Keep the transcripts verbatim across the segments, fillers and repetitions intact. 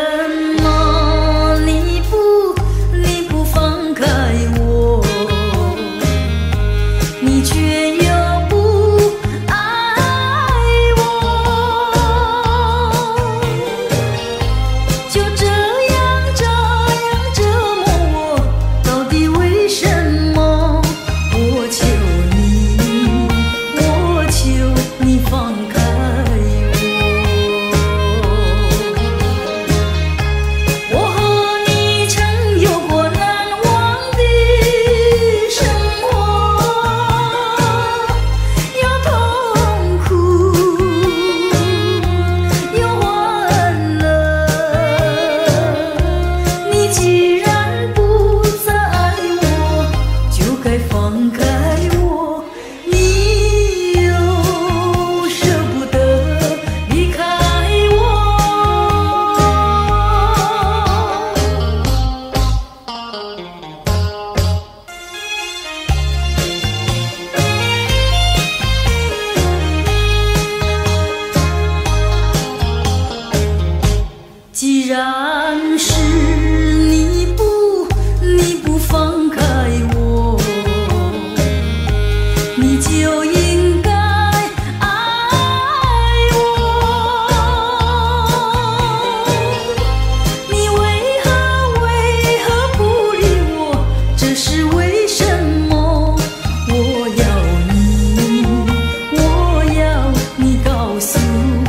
么你不你不放开我，你却又不爱我，就这样这样折磨我，到底为什么？我求你，我求你放开我。我和你曾有过难忘的生活，有痛苦，有欢乐。你既然不再爱我，就该放开我。你又舍不得离开我。既然是你不你不放开我，你就应该爱我。你为何为何不理我？这是为什么？我要你，我要你告诉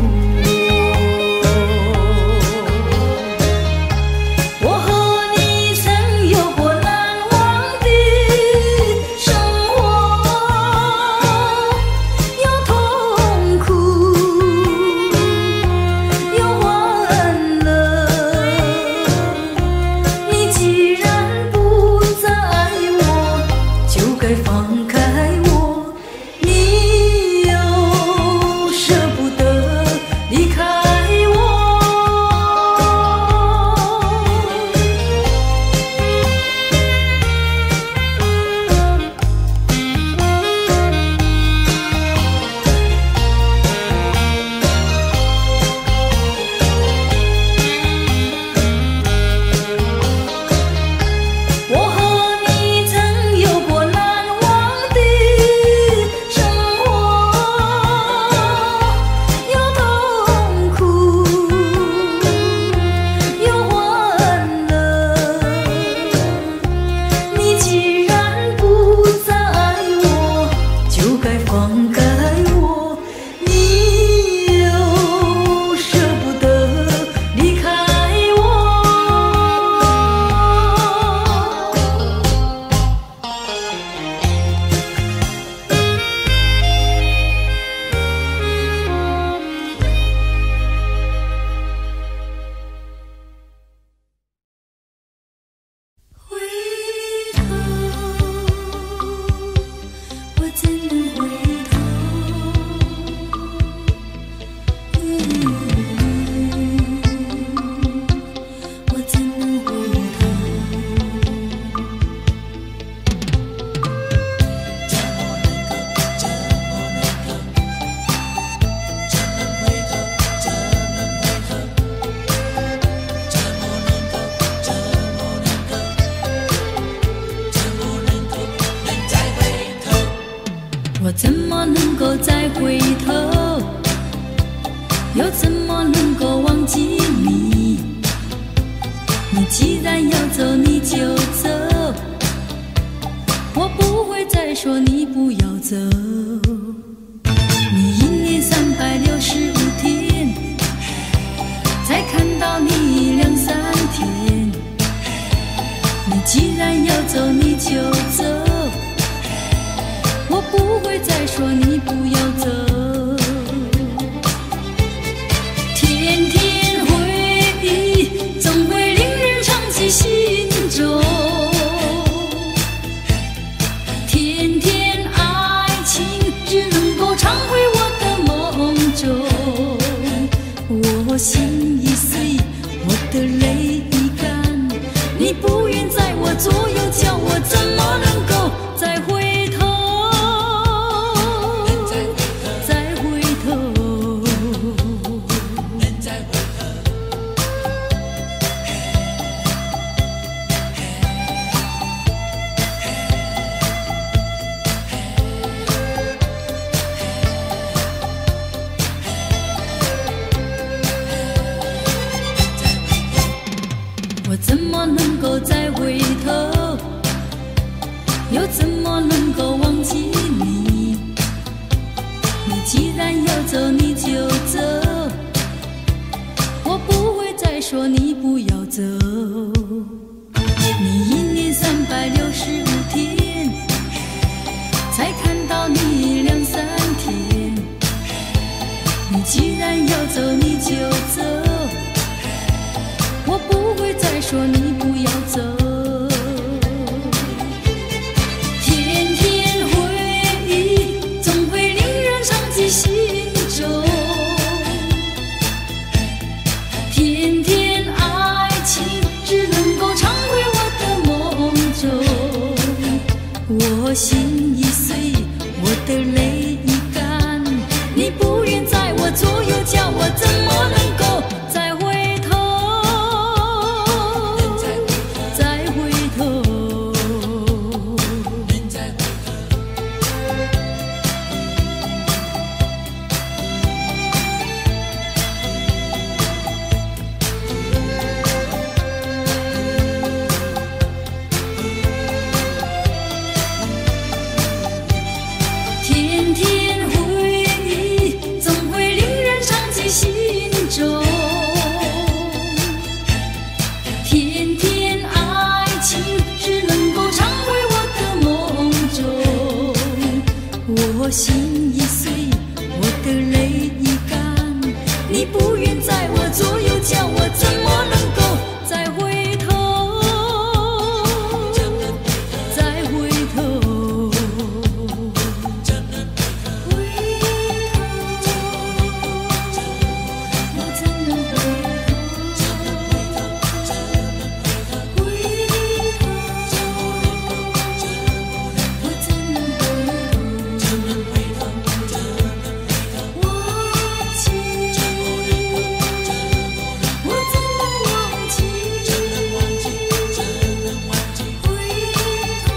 我。我和你曾有过难忘的生活，有痛苦，有欢乐。你既然不再爱我，就该放开我。你又舍不得离开我。我和你曾有过难忘的生活，有痛苦，有欢乐。你既然不再爱我，就该放开我。你又舍不得离开我。回头，我怎能回头？嗯，我怎能回头？我怎么能够再回头？又怎么能够忘记你？你既然要走，你就走，我不会再说你不要走。你一年三百六十五天，才看到你两三天。你既然要走，你就走，我不会再说你不要走。天天回忆，总会令人长记心中。天天爱情，只能够常回我的梦中。我心已碎，我的泪已干，你不愿在我左右，叫我怎么能够再回头？再回头。 我怎么能够再回头？又怎么能够忘记你？你既然要走，你就走，我不会再说你不要走。你一年三百六十五天，才看到你两三天。你既然要走，你就走，我不会再说你不要走。天天回忆总会令人伤记心中，天天爱情只能够常回我的梦中。我心已碎，我的泪已干，你不愿在我左右，叫我怎么能够再回头？再回头，天天回忆总会令人伤记心中，天天爱情只能够常回我的梦中。我心已碎，我的泪已干，你不愿在我左右，叫我怎么能够再回头？再回头，回头，我怎能回头？回头，我怎能回头？忘记，我怎能忘记？回头，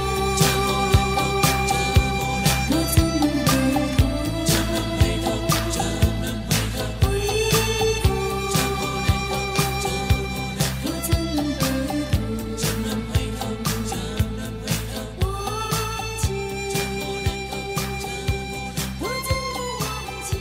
我怎能回头？回头，我怎能回头？忘记，我怎能忘记？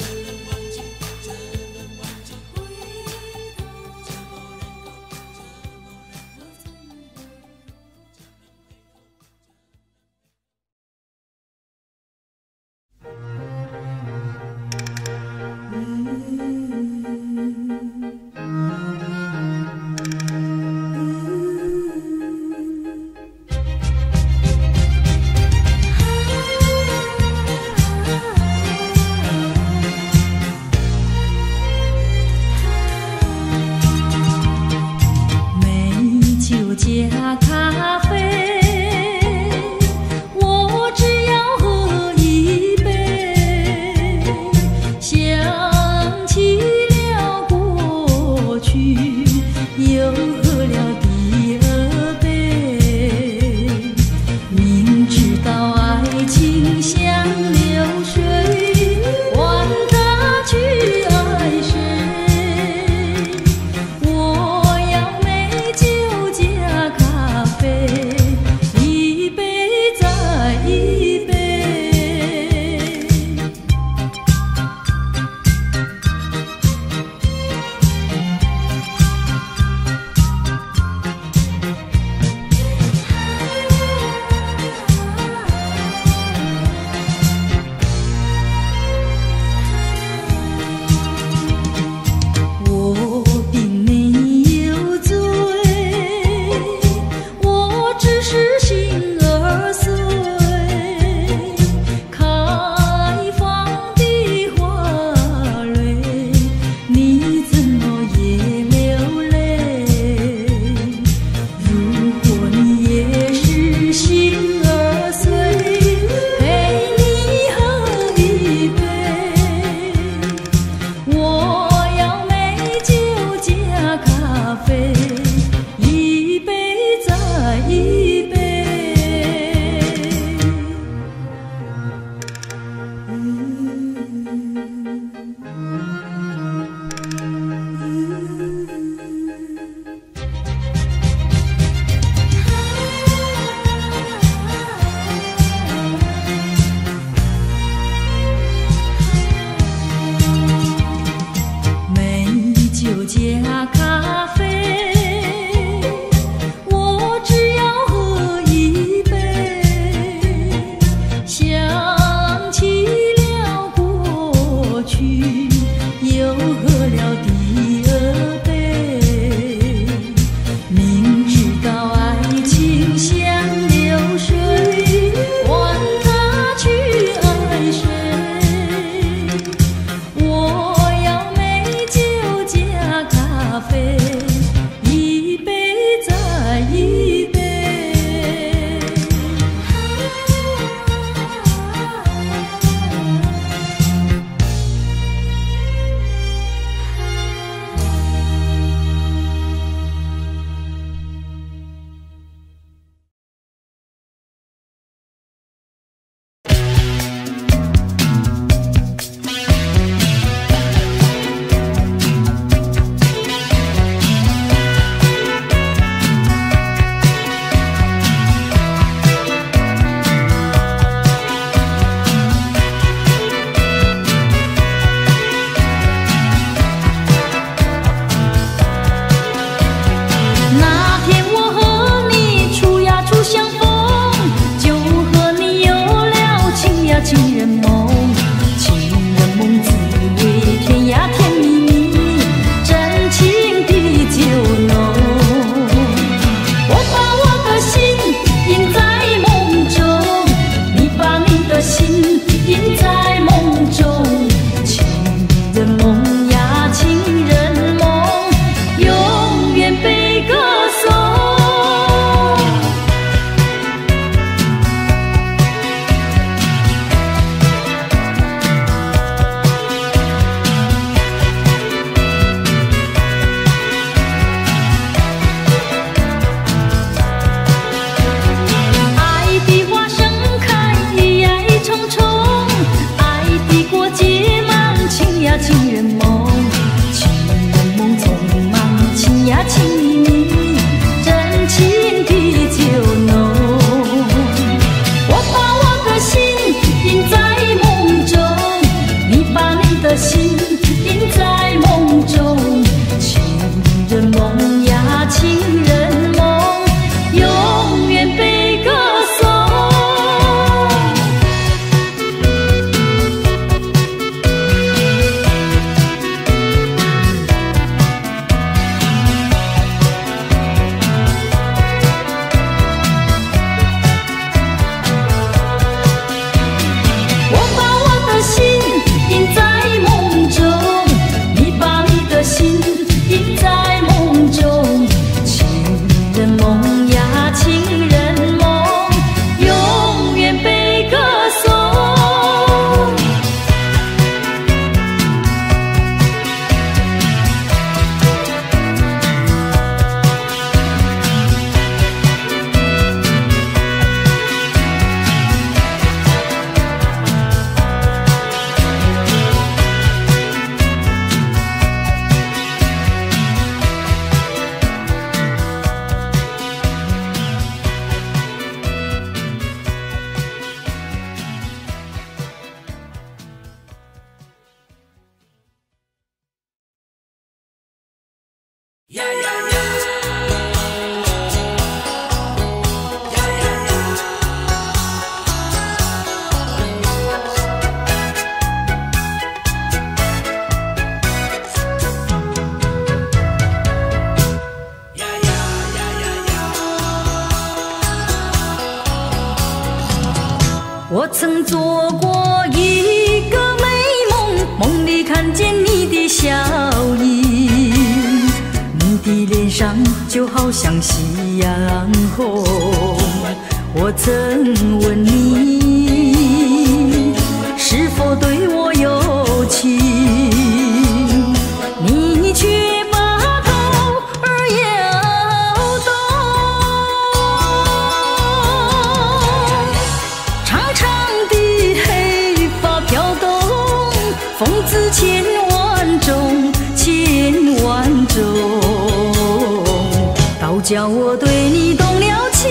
美酒加咖啡，我只要喝一杯。想起了过去，又喝了第二杯。明知道爱情像流水，管他去爱谁。我要美酒加咖啡，一杯再一杯。我并没有醉，我只是心儿碎。开放的花蕊，你怎么也流泪？如果你也是心儿碎，陪你喝一杯。我要美酒加咖啡，一杯再一杯。 我曾做过一个美梦，梦里看见你的笑影，你的脸上就好像夕阳红。我曾问你是否对我有情，你却把头儿摇动。长长的黑发飘动，风姿千万种，千万种，倒叫我对你动了情。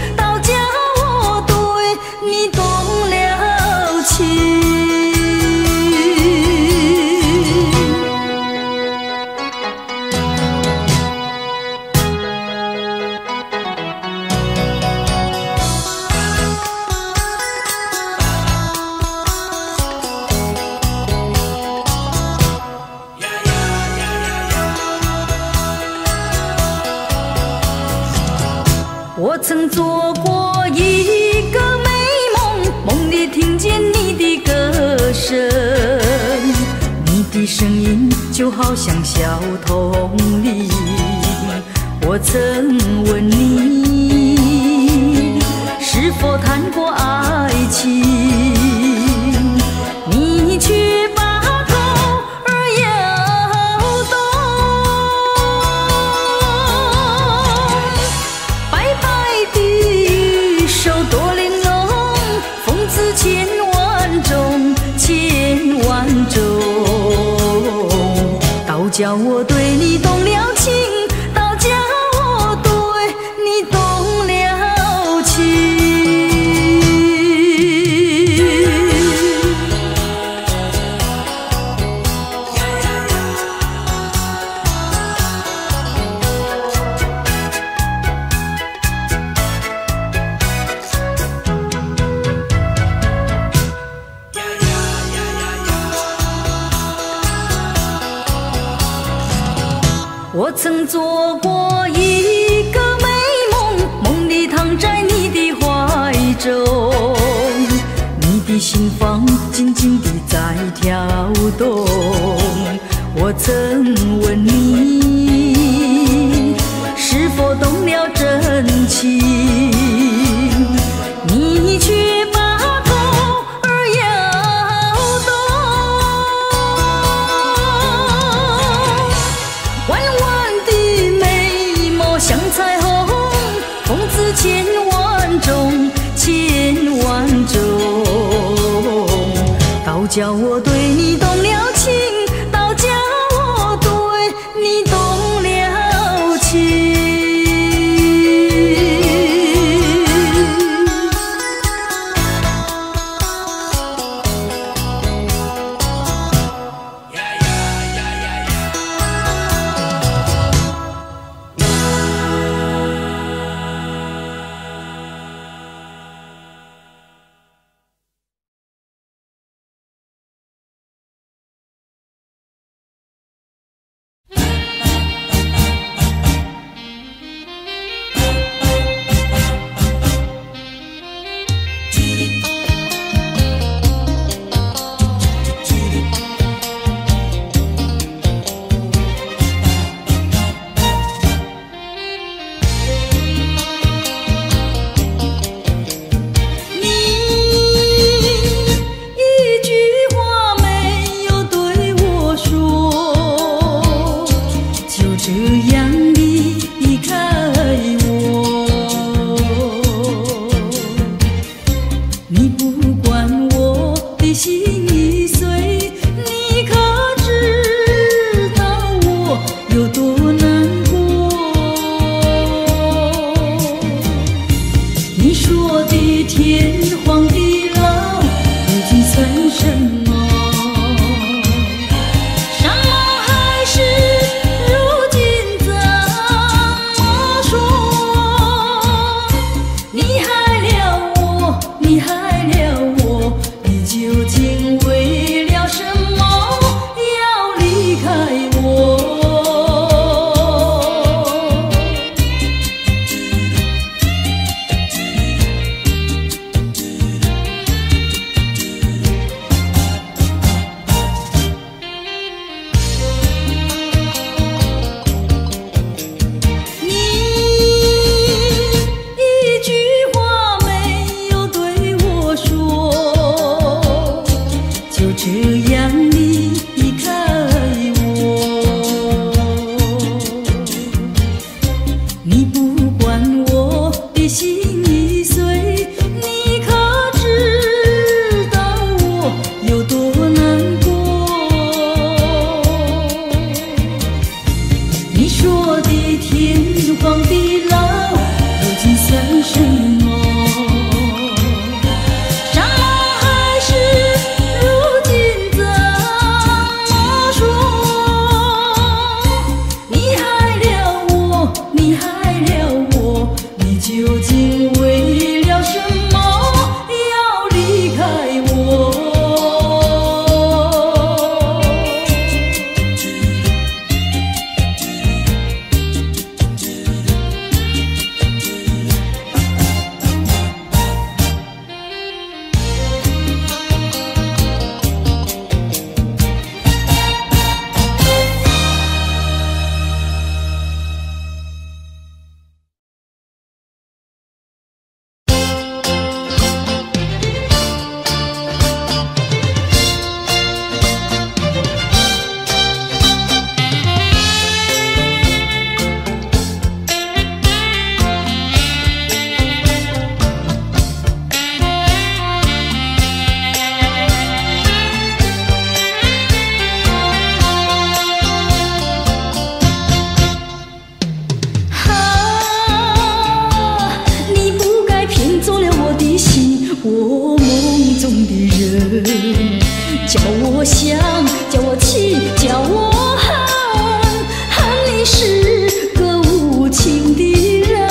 我曾做过一个美梦，梦里听见你的歌声，你的声音就好像小童铃。我曾问你是否谈过爱情，你却把头儿摇动。白白的手多玲珑，风姿千万种，千万种，倒叫我对你动了情。我曾做过一个美梦，梦里躺在你的怀中，你的心房紧紧地在跳动。我曾问你是否动了真情，你却把头儿摇动。弯弯的眉毛像彩虹，风姿千万种，千万种，倒叫我对你动了情。 我梦中的人，叫我想，叫我气，叫我恨，恨你是个无情的人。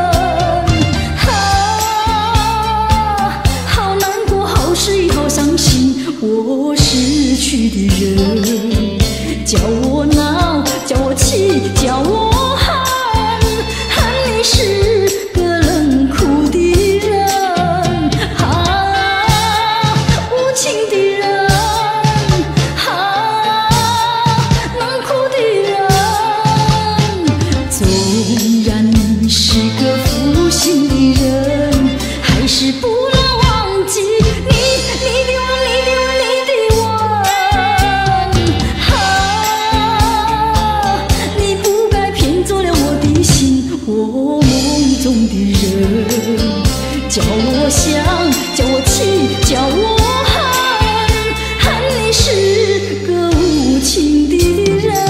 啊，好难过，好失意，好伤心，我失去的人，叫我闹，叫我气，叫我恨，恨你是个冷酷的人。啊，无情的人，啊，冷酷的人。纵然你是个负心的人，还是不能忘记你，你的吻，你的吻，你的吻。啊，你不该骗走了我的心，我梦中的人，叫我想，叫我气，叫我恨，恨你是个无情的人。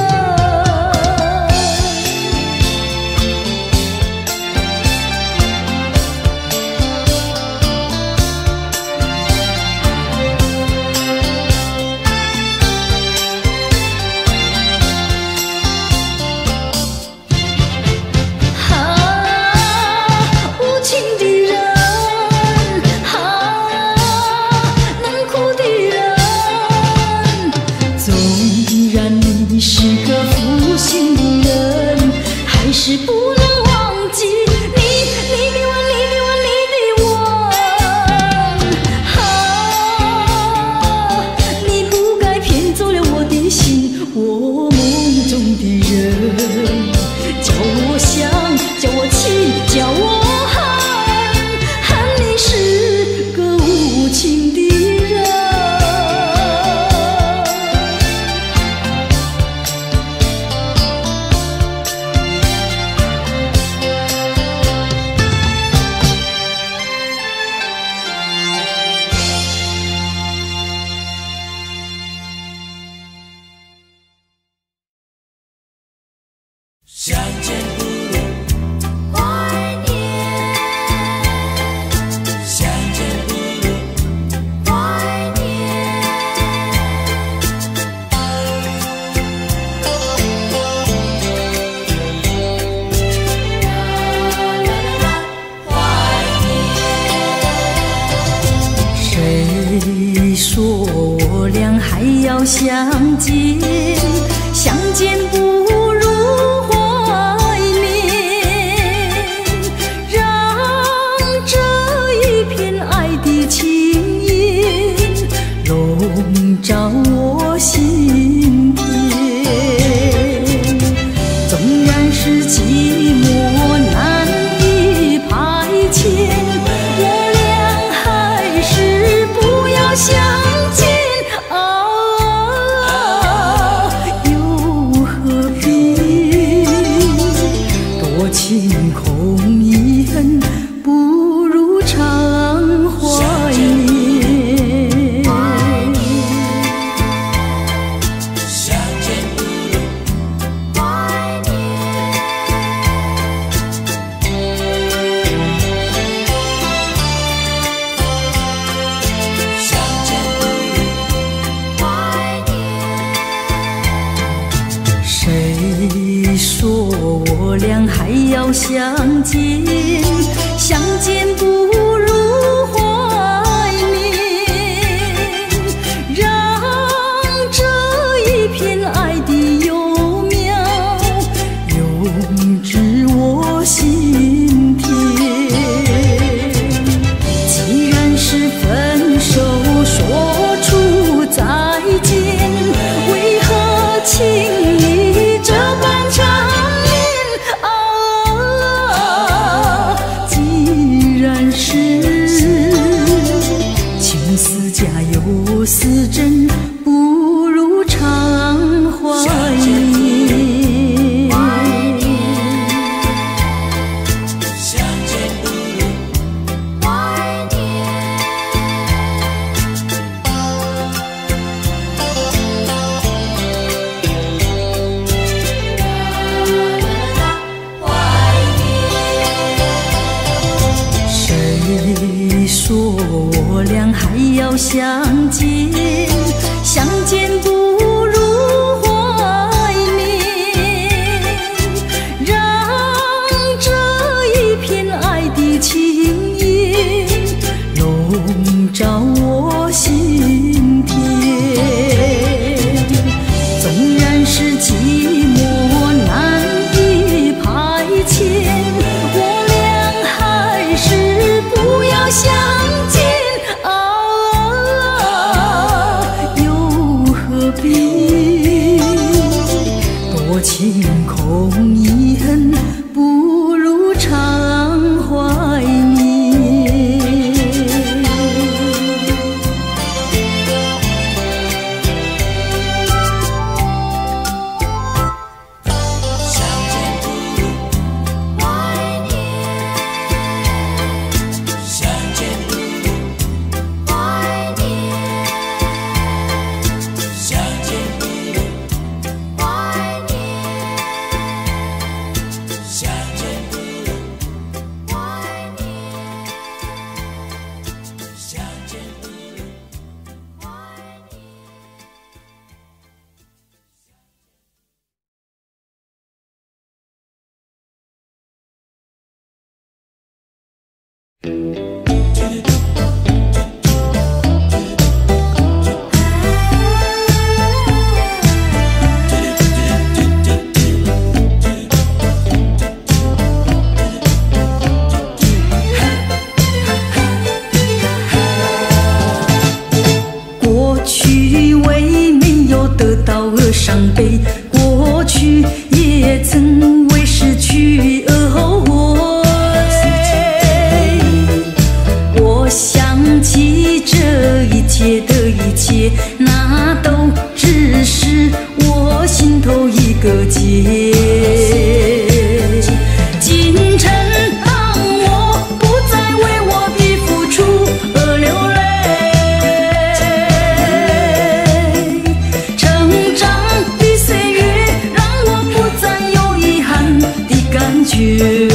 是不能忘记你，你的吻，你的吻，你的吻。啊，你不该骗走了我的心，我梦中的人，叫我想，叫我气，叫我恨，恨你是个无情的人。 相见不如怀念，相见不如怀念。怀念。 谁说我俩还要相见？相见不笼罩我心田，纵然是寂寞难以排遣，我俩还是不要相见。啊，又何必多情空言，不如常怀念。谁说我俩还要相见？相见不如怀念，让这一片爱的幼苗永植我心田。既然是分手，说出再见，为何情似真，不如常怀念。 要相见，相见不如怀念，让这一片爱的情叶笼罩我心田。纵然是寂寞难以排遣，我俩还是不要相见啊，又何必多情空一恨，不如常怀念。过去为没有得到而伤悲，过去也曾为失去而后悔。我想起这一切的一切，那都只是我心头一个结。今晨当我不再为我的付出而流泪，成长的岁月让我不再有遗憾的感觉。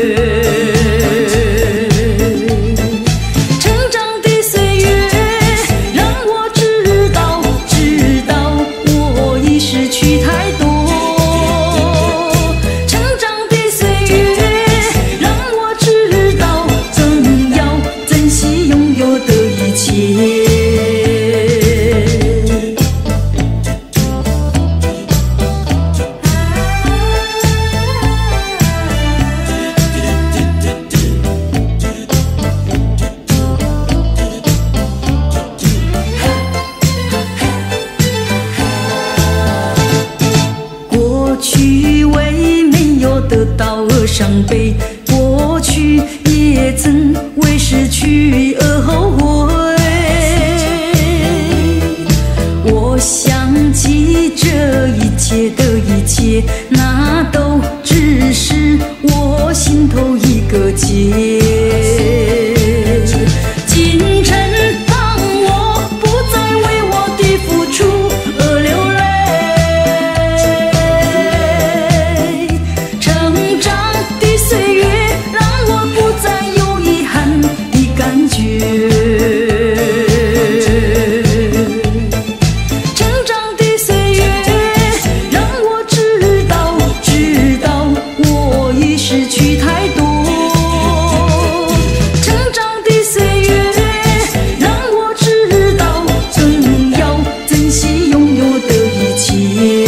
过去为没有得到而伤悲，过去也曾为失去而后悔。我想起这一切的一切，那都只是我心头一个结。今晨当我不再为我的付出而流泪，成长的岁月让我不再有遗憾的感觉。成长的岁月让我知道，知道我已失去太多。成长的岁月让我知道，更要珍惜拥有的一切。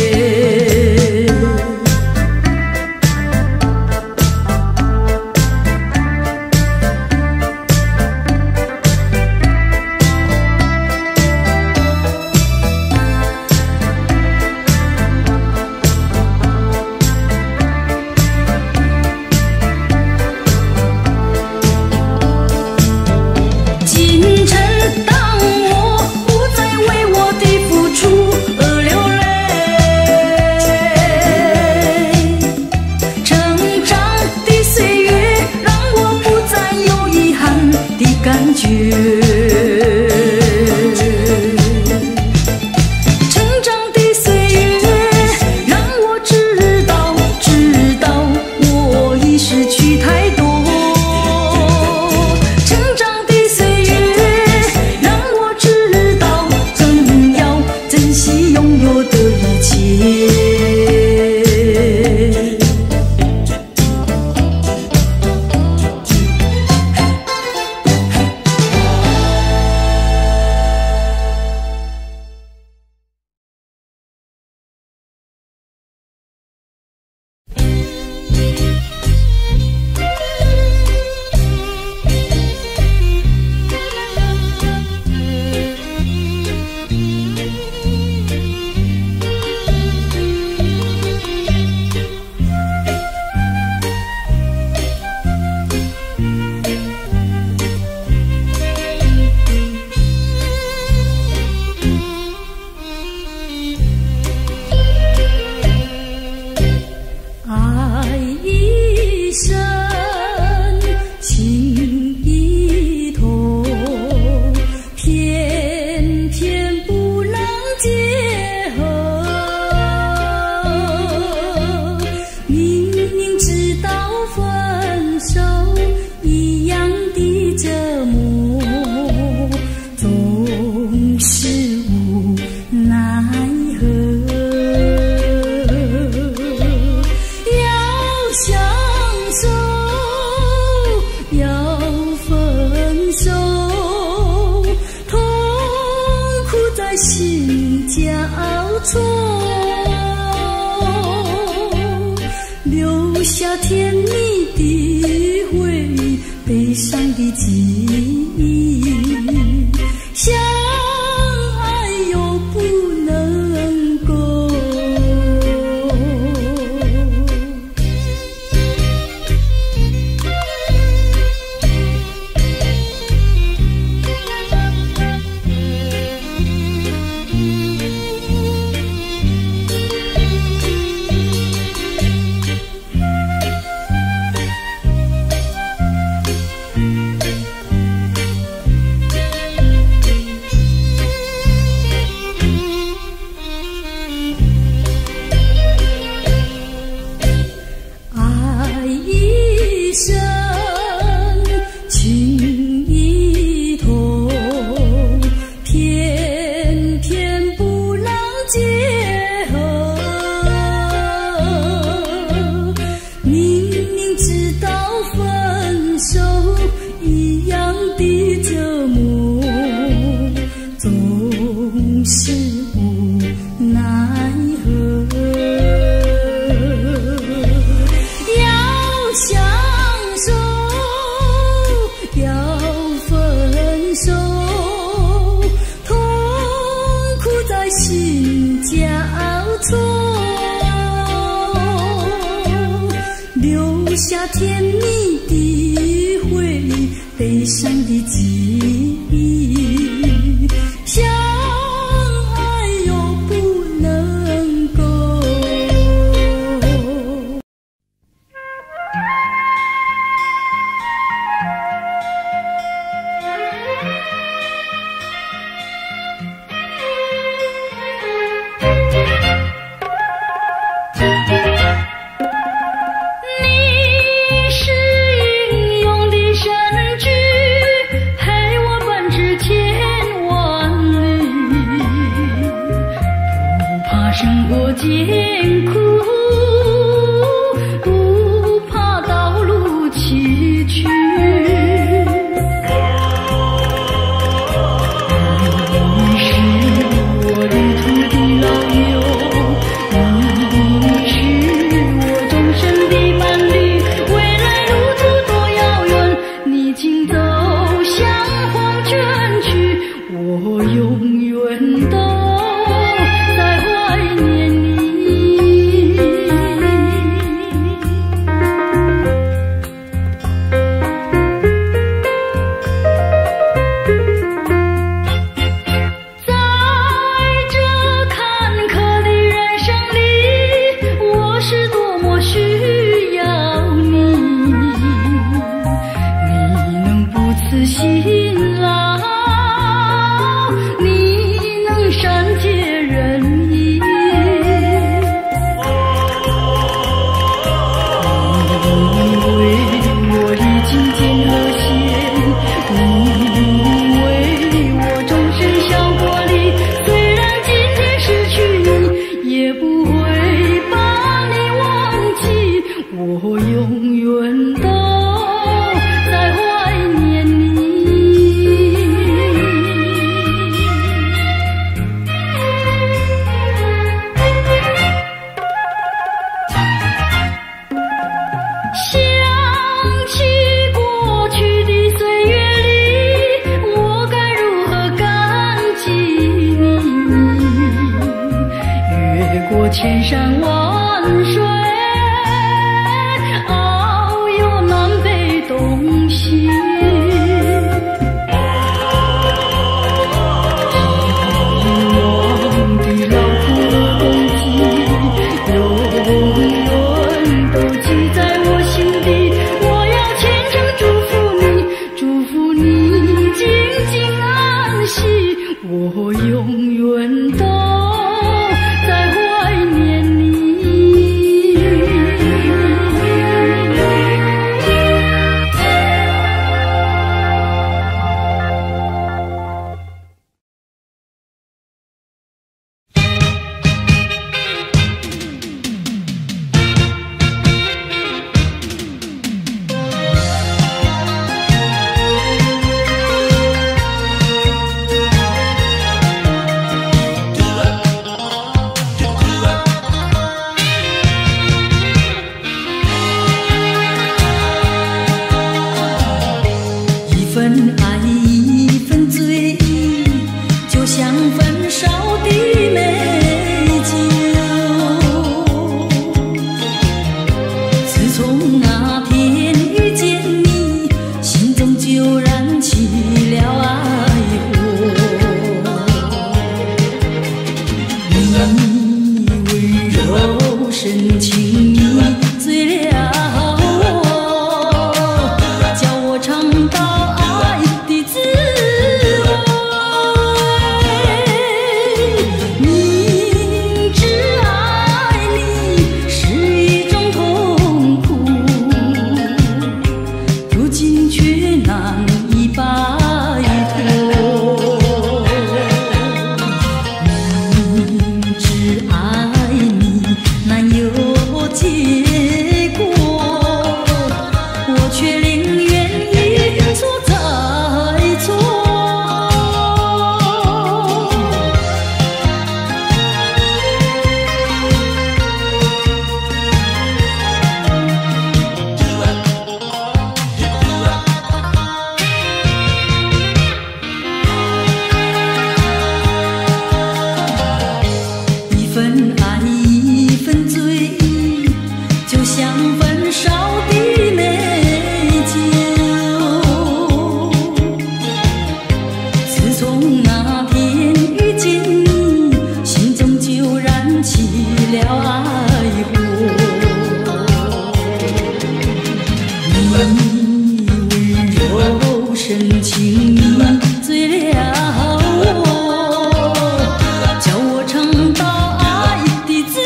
今晨当我不再为我的付出而流泪，成长的岁月让我不再有遗憾的感觉。成长的岁月让我知道，知道我已失去太多。成长的岁月让手，要分手，痛苦在心交错，留下甜蜜的回忆，悲伤的记忆，相爱又不能够。留下甜蜜的回忆，悲伤的记忆，相爱又不能够。生活艰苦，不怕道路崎岖。你是我旅途的老友，你是我终身的伴侣。未来路途多遥远，你请走向黄泉去，我永远都辛劳，你能善解人意，你为我历经艰和险，你为我终身笑过离。虽然今天失去你，也不会把你忘记，我永远都在怀念你。想起过去的岁月里，我该如何感激你？越过千山万水，遨游南北东西。我永远都在怀念你。 深情，你醉了我，叫我尝到爱的滋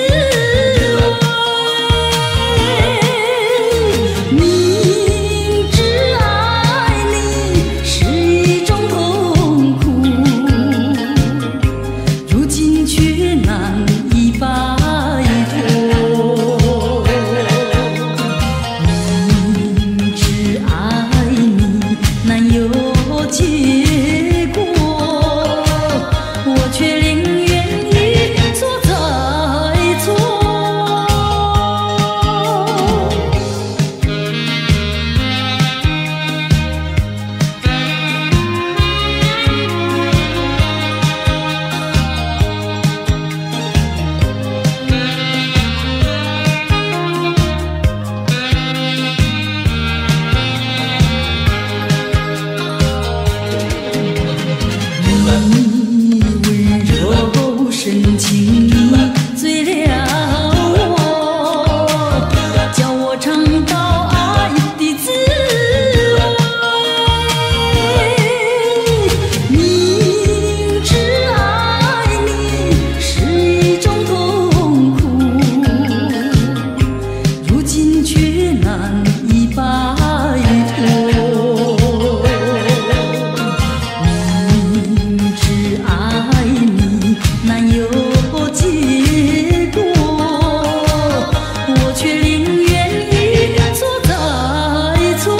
味。明知爱你是一种痛苦，如今却难以摆脱。明知爱你难有结果，我却宁愿一错再错。你温柔深情，你醉了我，叫我尝到爱的滋味。明知爱你是一种痛苦，如今却难以摆脱。明知爱你难有结果，我却宁愿一错再错。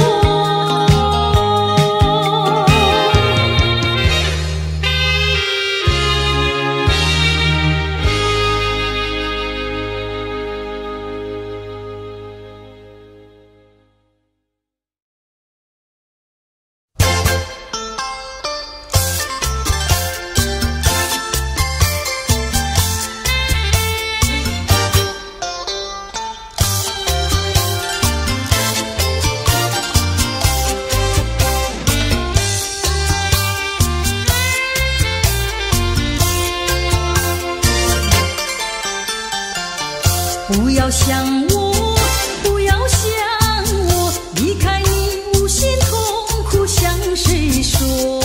不要想我，不要想我，离开你无限痛苦向谁说？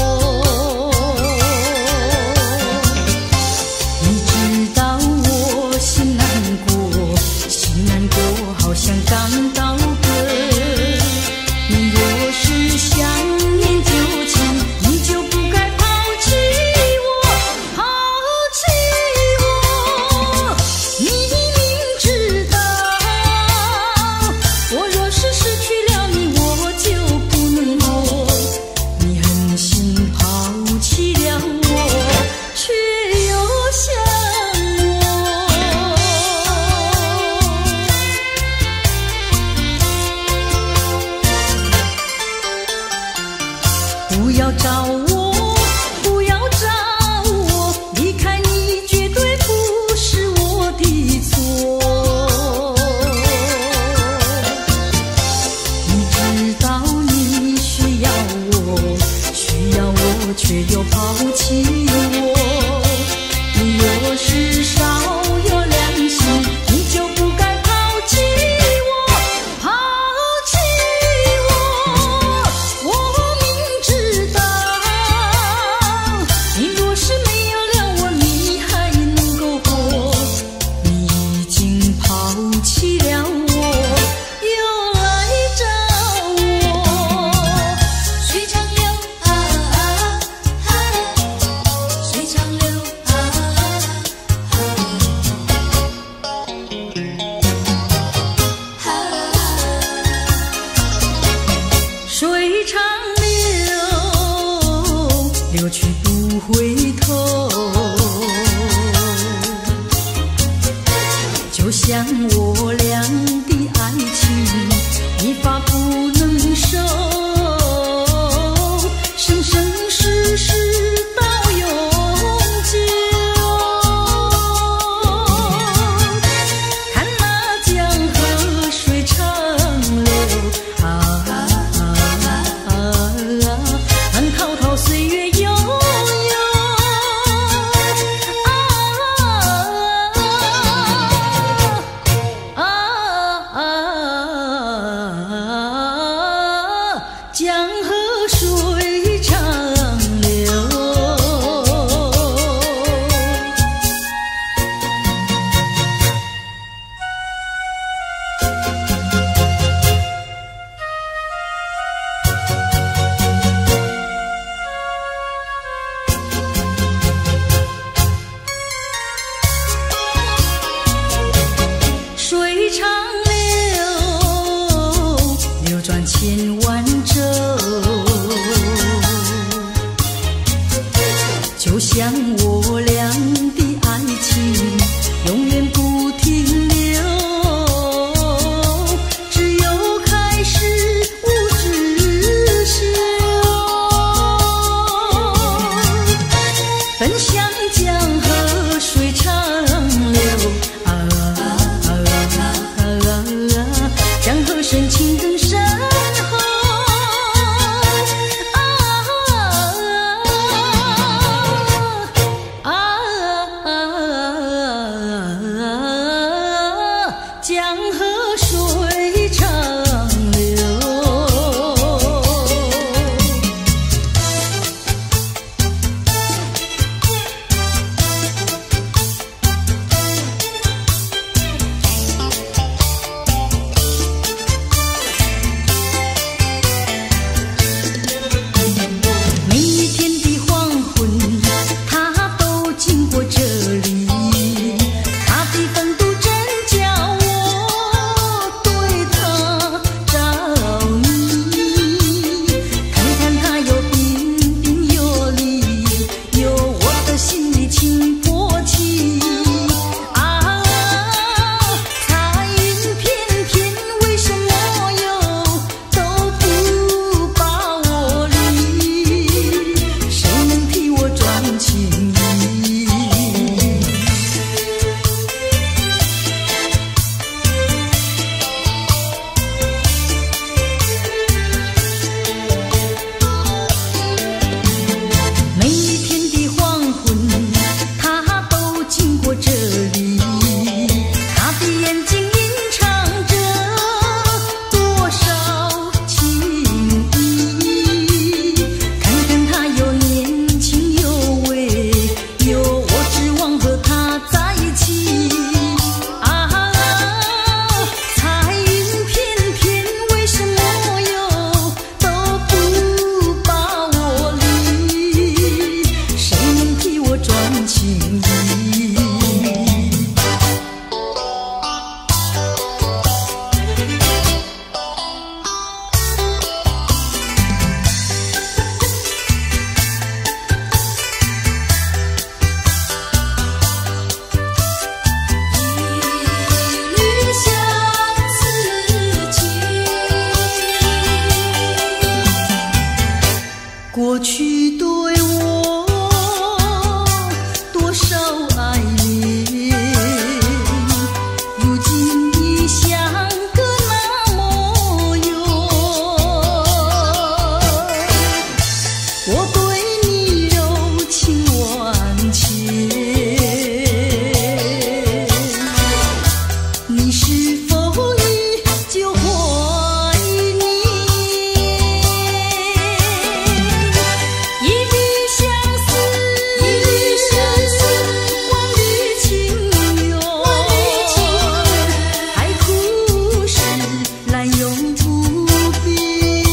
你知道我心难过，心难过好像刚到歌。你若是想念旧情，你就不该抛弃我，抛弃我。你明知道，我若是失去了你，我就不能活。你狠心抛弃了我，却又想我。不要找我，不要找我，离开你绝对不是我的错。你知道你需要我，需要我却又抛弃我。你若是少有良心，你就不该抛弃我，抛弃我。我明知道，你若是没有了我，你还能够活。你已经抛弃了我，又来找我。水长流啊啊啊，水长流啊啊啊，水长流，流去不回头。就像我俩的爱情，一发不能收，生生世世到永久。看那江河水长流啊啊啊啊，看滔滔岁月悠悠啊啊啊啊。 千万轴，就像我俩的爱情永远不停留，只有开始无止休，奔向江河水长流啊啊啊啊啊啊，江河深情更深厚啊啊啊，江河水长流。每一天的黄昏，他都经过这里，他的风度真叫我对他着迷。看看他有彬彬有礼，有我的心里轻薄起啊，彩云片片，为什么又都不把我理？谁能替我转情意？每一天的黄昏，他都经过这里，他的眼睛吟唱着多少情意。看看他有年轻有为，有我指望和他在一起啊，彩云片片，为什么又都不把我理？谁能替我转情意？一缕相思情，过去对我多少爱恋，如今已像个那模样。我对你柔情万千，你是否依旧怀念？一缕相思，一缕相思，万缕情缘，万缕情缘，海枯石烂永不变。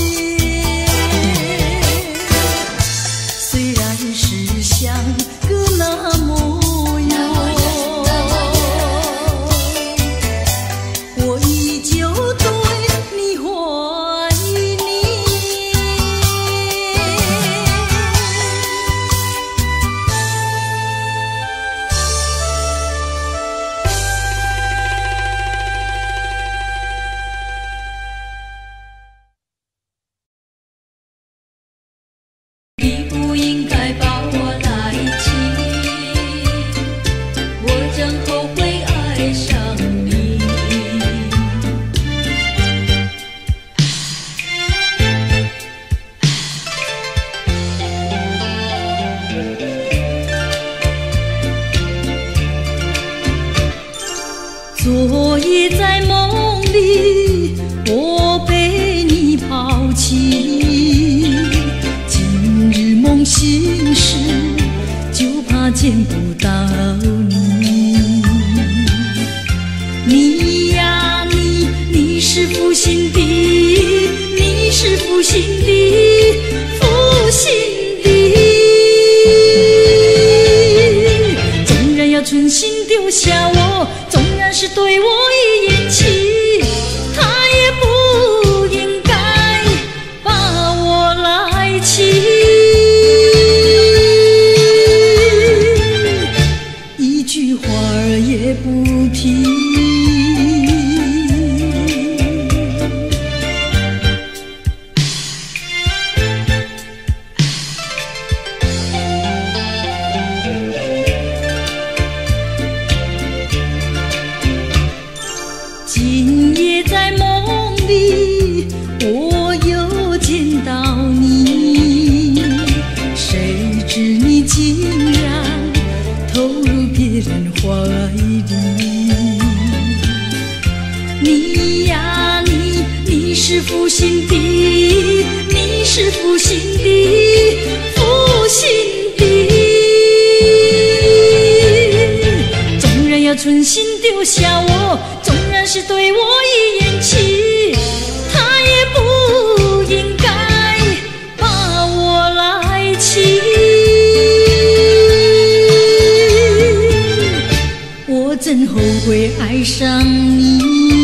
虽然是像个那模样，我依旧对你怀念。你不应该把我来亲，我将后悔爱上你。昨夜在梦里，我被你抛弃，今日梦醒时，就怕见不到你。你呀你，你是负心的，你是负心的，负心的。纵然要存心丢下我，纵然是对我一言弃，他也不应该的，你是负心的，负心的。纵然要存心丢下我，纵然是对我已厌弃，他也不应该把我来弃。我真后悔爱上你。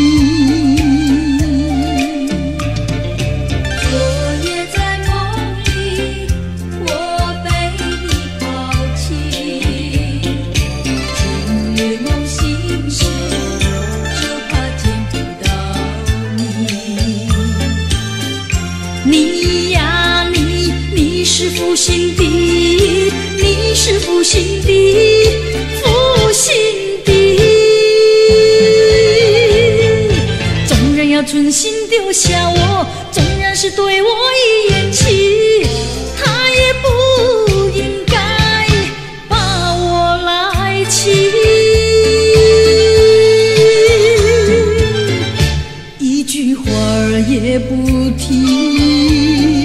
负心的，你是负心的，负心的。纵然要存心丢下我，纵然是对我已厌弃，他也不应该把我来弃。一句话儿也不提。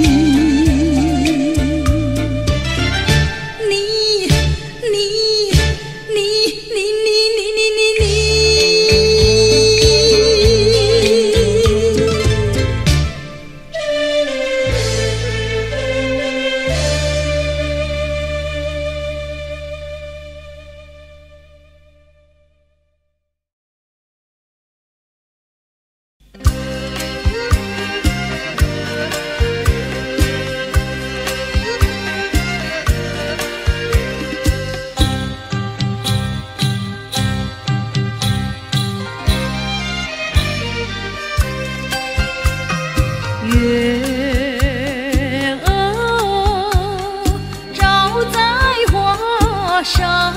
月儿照在花上，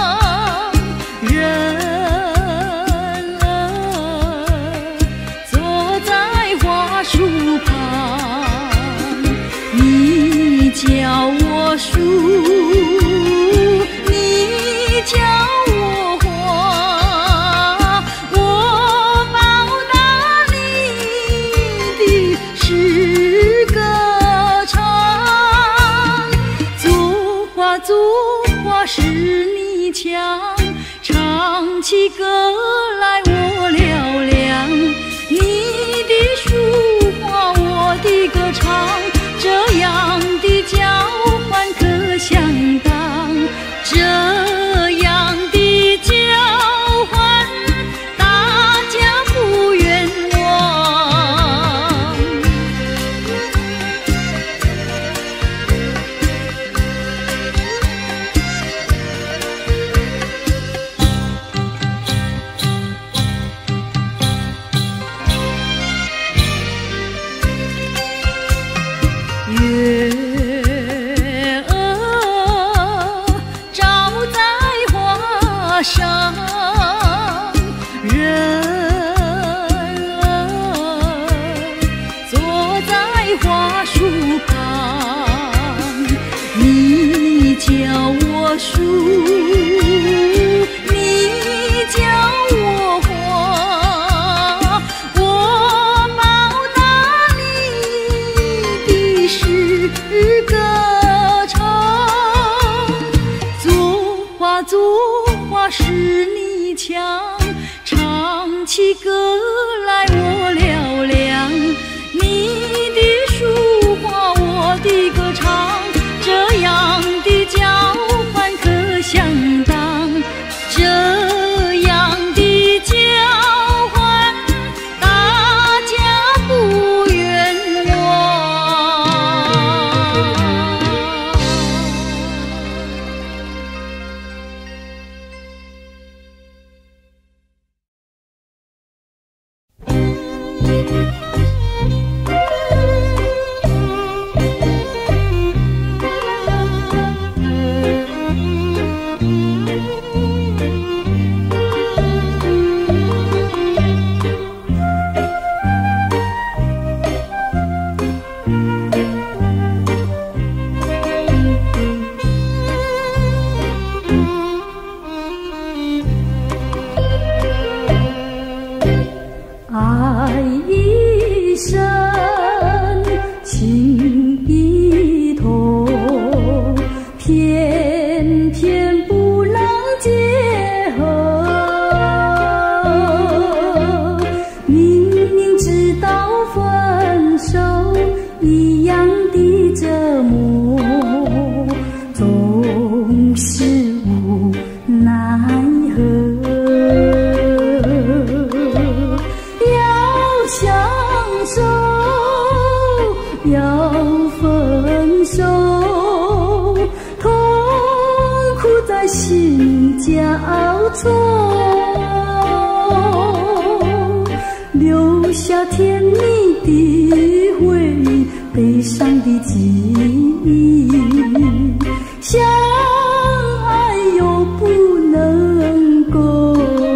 人儿坐在花树旁。你叫我树，你叫我花，我报答你的是歌唱。作花作花是你腔，唱起歌来我嘹亮。你的书画我的歌唱，这样的交换可相当，这样的交换大家不冤枉。月儿照在花上，人儿坐在花树旁。你叫我树，你叫我花，我报答你的是歌唱。作花作花是你腔，唱起歌来我嘹亮。你的书画我的歌唱，这样的交换可相当，这样的交换大家不冤枉。 一样的折磨，总是无奈何。要相守，要分手，痛苦在心交错，留下甜蜜的回忆，悲伤的记忆，相爱又不能够。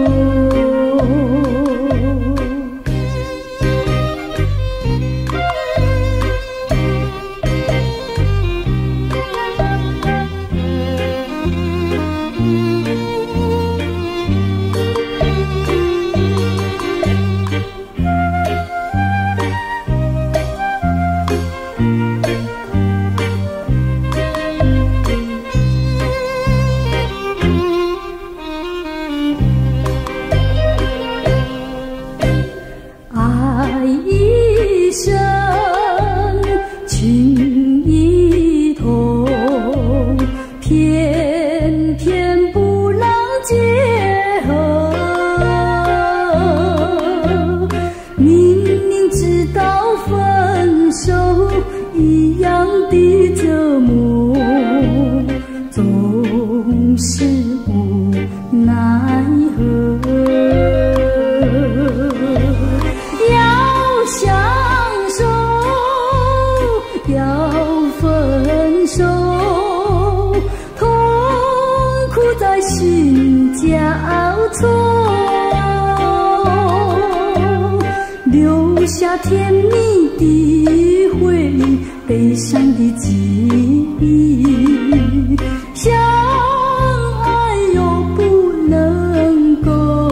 爱一生，情一痛，偏偏不能结合。明明知道分手一样的折磨，总是无奈何。要分手，痛苦在心交错，留下甜蜜的回忆，悲伤的记忆，相爱又不能够。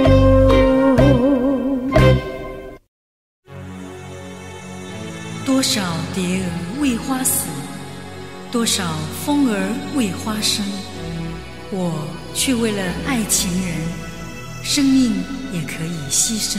多少蝶儿为花死，多少风儿为花生，我却为了爱情人，生命也可以牺牲。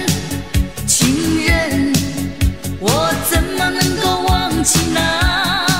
我怎么能够忘记那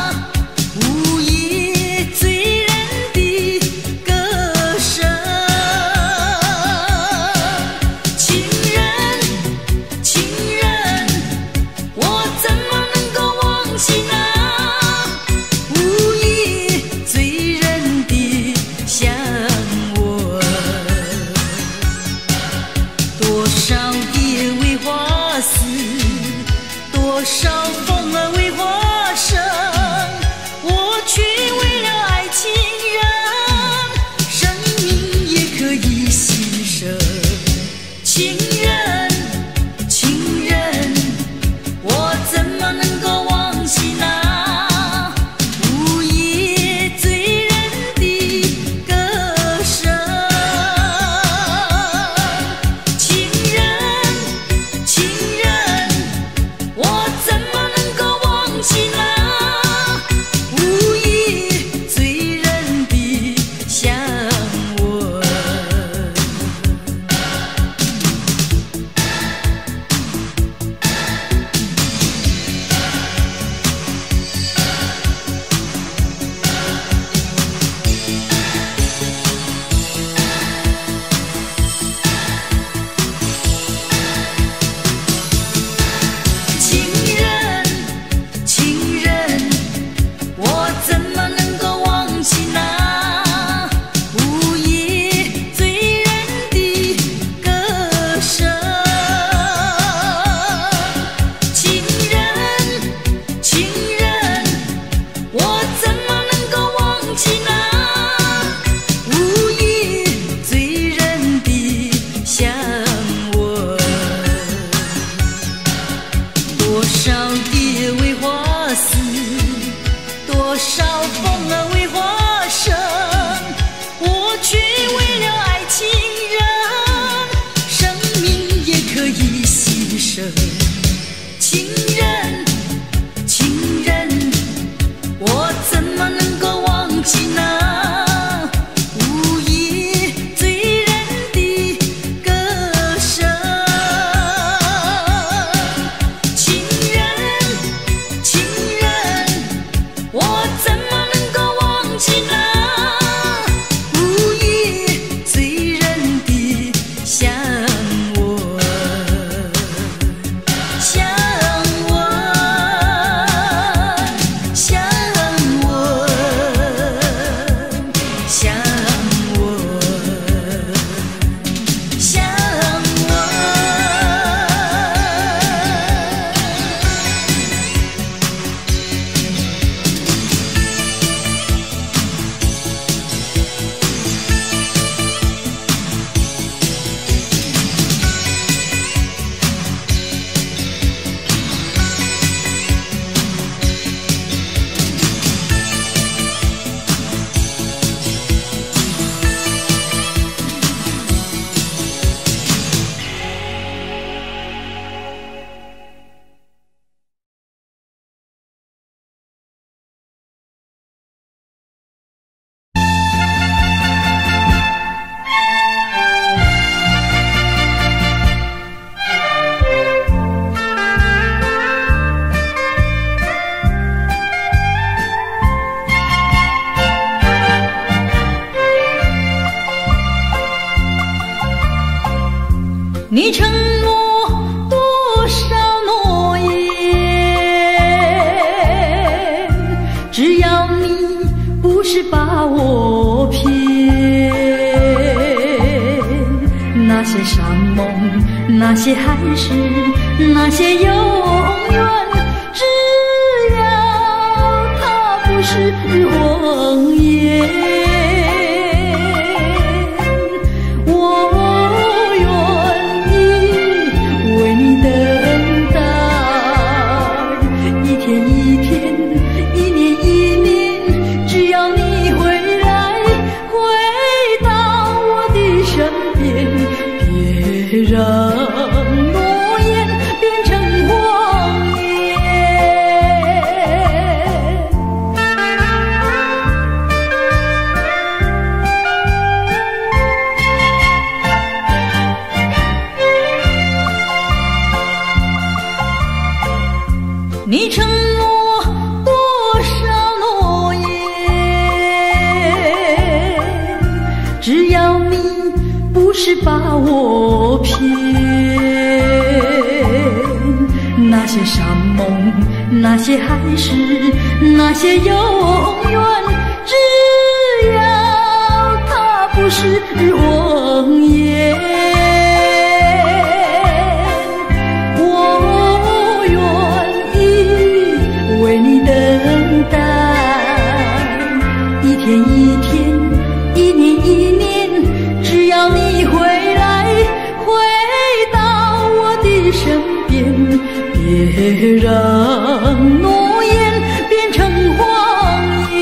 你承诺多少诺言？只要你不是把我骗，那些山盟，那些海誓，那些永远，只要它不是谎言。让诺言变成谎言。你承诺多少诺言？只要你不是把我骗，那些山盟，那些海誓，那些永远，只要它不是谎言，我愿意为你等待，一天一天，一年一年，只要你回来，回到我的身边，别让诺言变成谎言。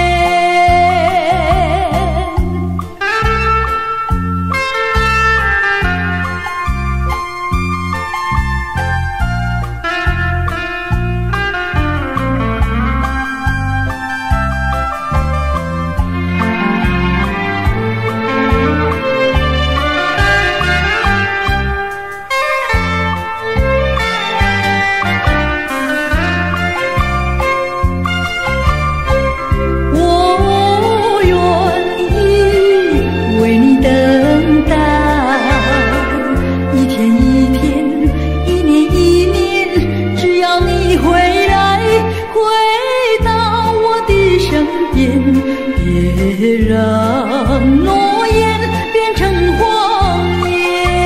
别让诺言变成谎言。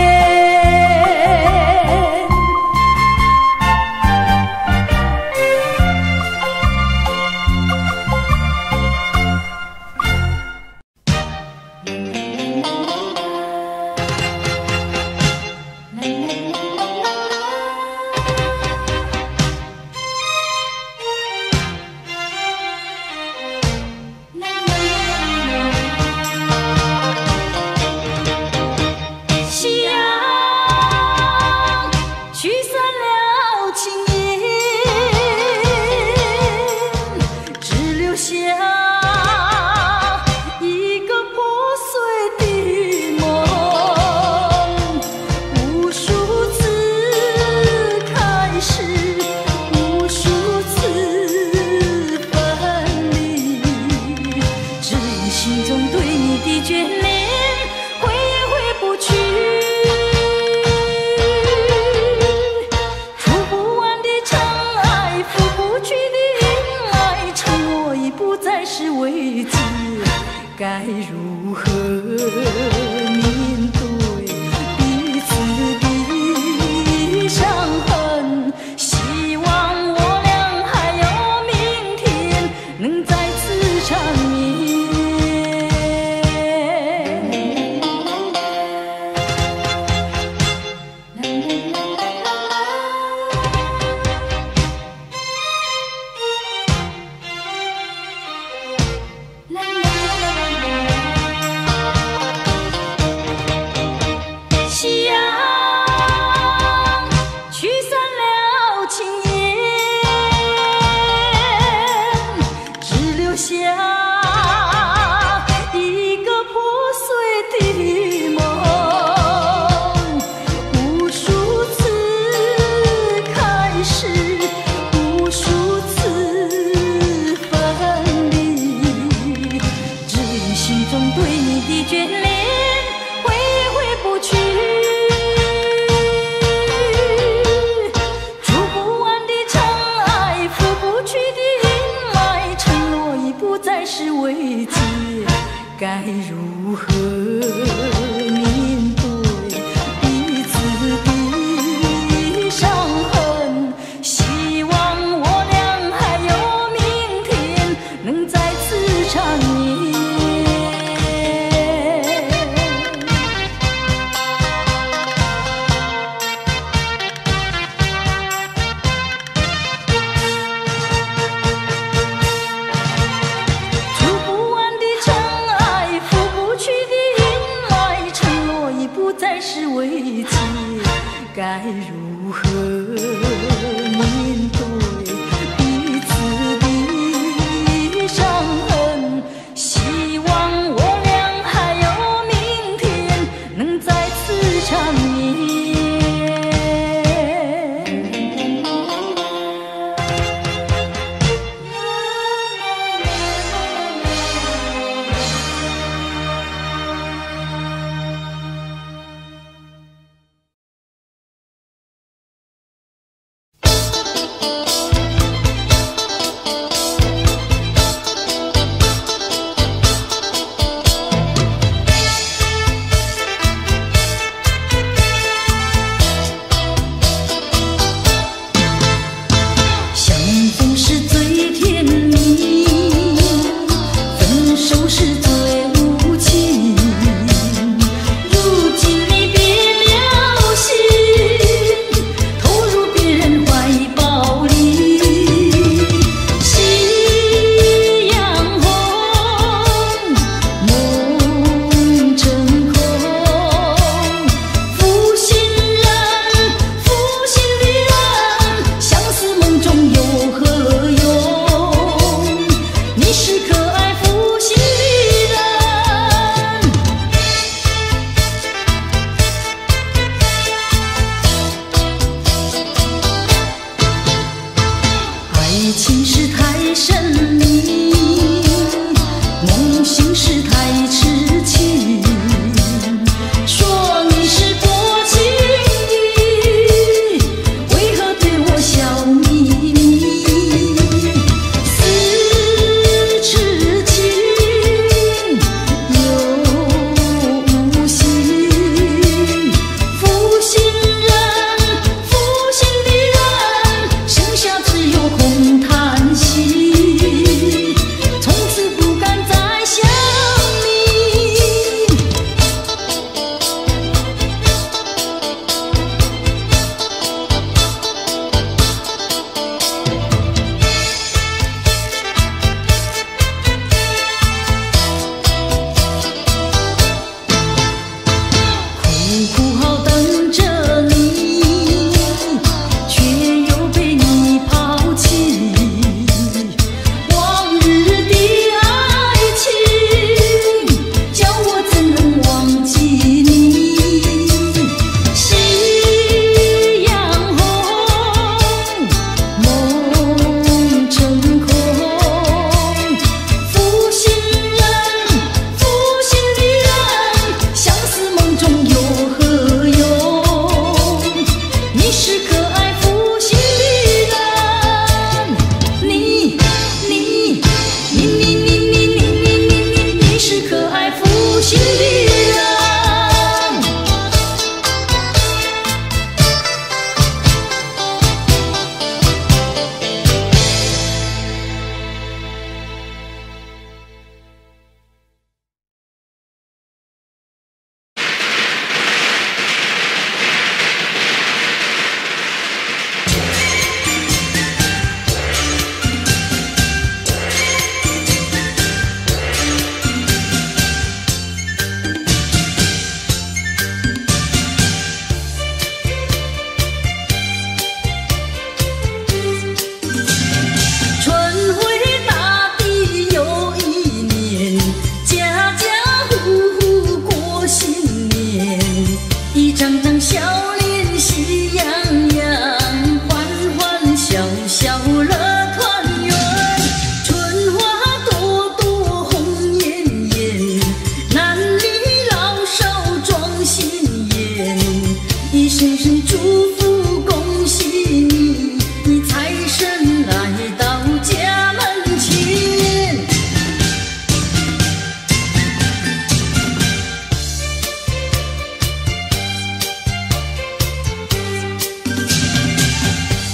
该如何面对彼此的伤痕？希望我俩还有明天能再次缠绵。心中对你的眷恋，挥挥不去。 如何面对彼此的伤痕？希望我俩还有明天，能再次缠绵。触不完的尘埃，拂不去的阴霾，承诺已不再是慰藉，该如何面对彼此的伤痕？希望我俩还有明天，能再次缠绵。相逢是最甜蜜，分手是最无情。如今你变了心，投入别人怀抱里。夕阳红，梦成空。负心人，负心的人，相思梦中有何用？你是可爱负心的人。爱情是太神秘，梦醒是太痴情。说你是多情意，为何对我笑眯眯？似痴情又无心，负心人，负心的人，剩下只有空叹息，从此不敢再想你。苦苦好等着你，却又被你抛弃。往日的爱情，叫我怎能忘记你？夕阳红，梦成空。负心人，负心的人，相思梦中有何用？你是可爱负心的人。你你你你你你你你你你你是可爱负心的人。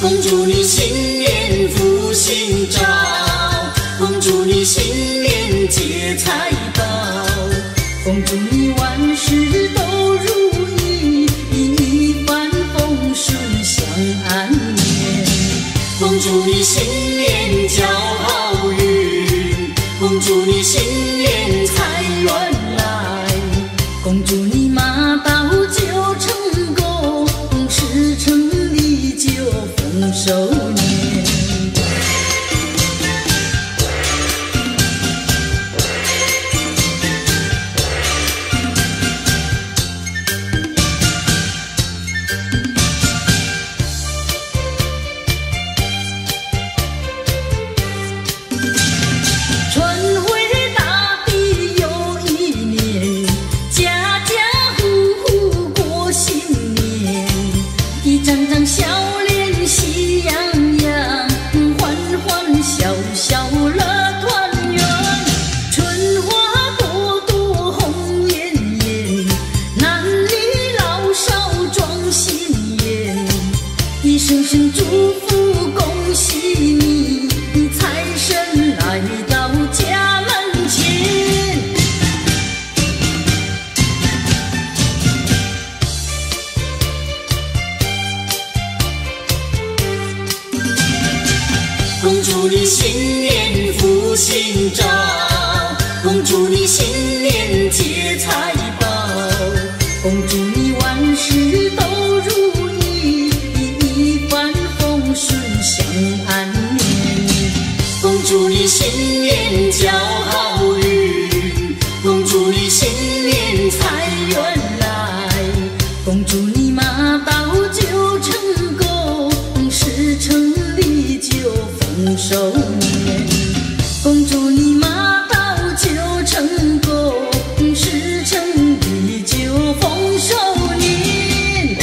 恭祝你新年福星照，恭祝你新年接财宝， 恭祝你万事都如意，一帆风顺享安年。 恭祝你新年交好运，恭祝你新年财源来， 恭祝你马到就成功，事成礼就丰收年。春回大地又一年，家家户户过新年，一张张笑脸喜洋洋，欢欢笑笑乐团圆。春花朵朵红艳艳，男女老少壮心颜，一声声祝福恭喜你，财神来到家门前。 恭祝你新年福星照，恭祝你新年接财宝， 恭祝你万事都如意，一帆风顺享安年。 恭祝你新年交好运，恭祝你新年财源来， 恭祝你马到就成功，事成礼就丰收年。恭祝你马到就成功，事成礼就丰收年。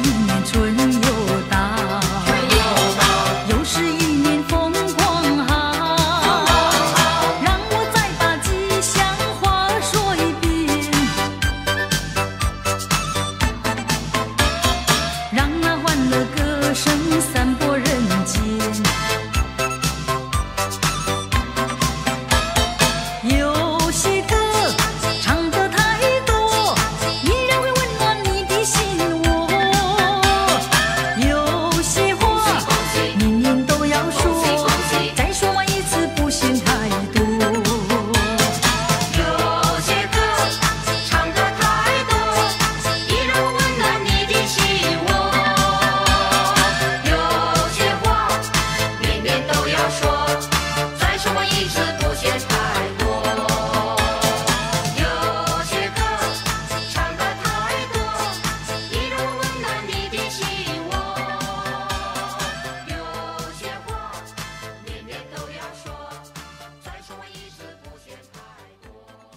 年春又到，又是一年疯狂好，让我再把吉祥话说一遍，让那欢乐歌声散播人间。有些歌唱得太多，依然会温暖你的心窝。有些话年年都要说，再说完一次不嫌太多。 有些歌唱得太多，依然会温暖你的心窝。有些话年年都要说，再说完一次不嫌太多。有些歌唱得太多，依然会温暖你的心窝。有些话年年都要说，再说完一次不嫌太多。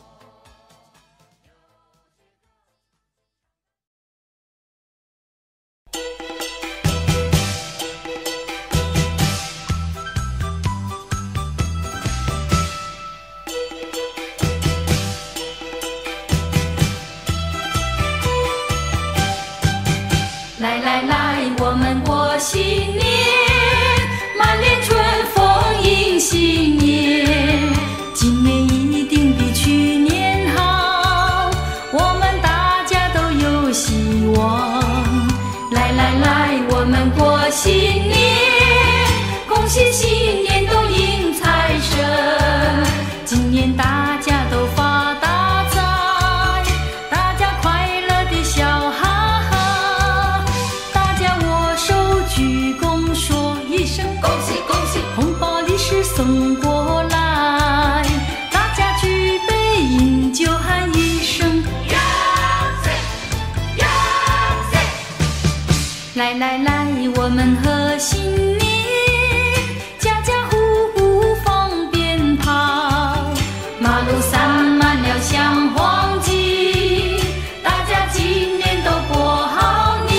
来来来，我们过新年，满脸春风迎新年。今年一定比去年好，我们大家都有希望。来来来，我们过新年，恭喜新年都迎财神。今年大家都发大财，大家快乐的笑哈哈。大家握手鞠躬说一声恭喜恭喜！ 红包利是送过来，大家举杯饮酒喊一声呀塞呀塞！ 来来来，我们贺新年，家家户户放鞭炮，马路散满了香黄金，大家今年都过好年。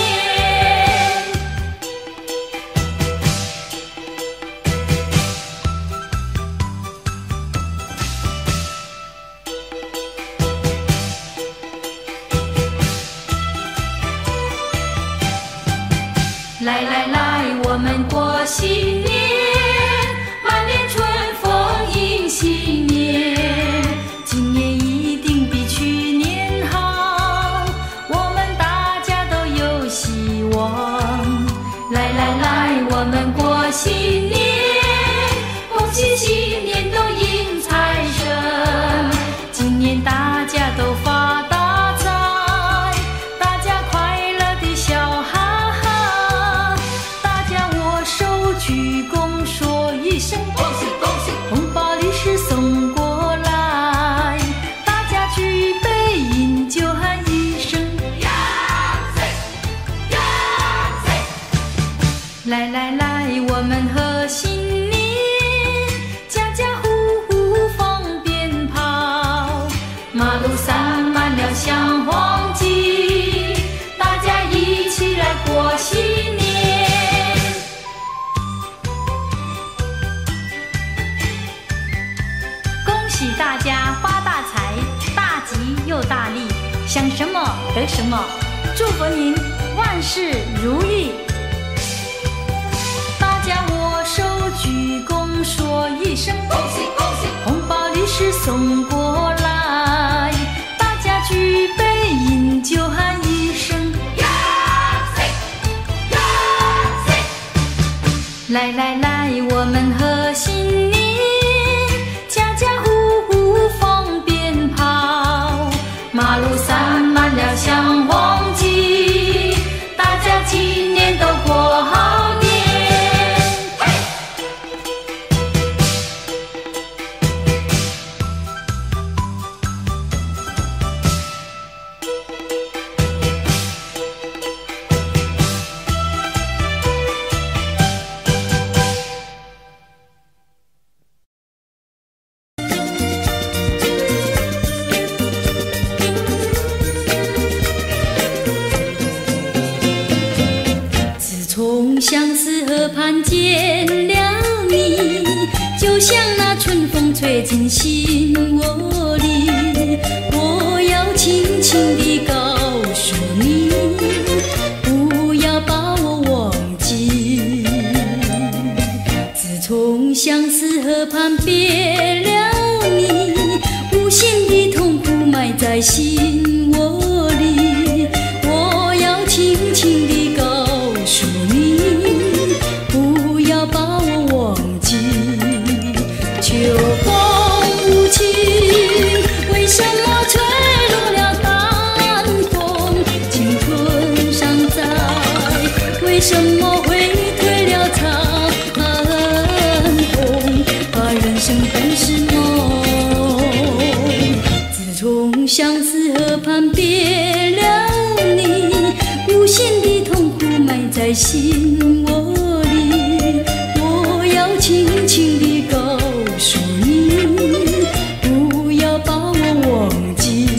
来来来，我们过新年，满脸春风迎新年。今年一定比去年好，我们大家都有希望。来来来，我们过新年，恭喜新年都迎财神。今年大家都发大财，大家快乐的笑哈哈。大家握手鞠躬说一声恭喜恭喜！ 红包利是送过来，大家举杯饮酒喊一声呀塞呀塞！ 来来来，我们贺新年，家家户户放鞭炮，马路散满了香黄金，大家一起来过新年。恭喜大家发大财，大吉又大利，想什么得什么，祝福您万事如意。大家握手鞠躬说一声恭喜恭喜！ 红包利是送过来，大家举杯饮酒喊一声呀塞呀塞！ 来来来，我们贺新年，家家户户放鞭炮，马路散满了香黄金，大家今年都过好年。 从相思河畔见了你，就像那春风吹进心窝里。我要轻轻地告诉你，不要把我忘记。自从相思河畔别了你，无限的痛苦埋在心窝里。我要轻轻地告诉你，不要把我忘记。秋风无情，为什么吹落了淡风？青春尚在，为什么会退了长风？把人生本是梦，自从相思河畔别了你，无限的痛苦埋在心窝里。我要轻轻地告诉你，不要把我忘记。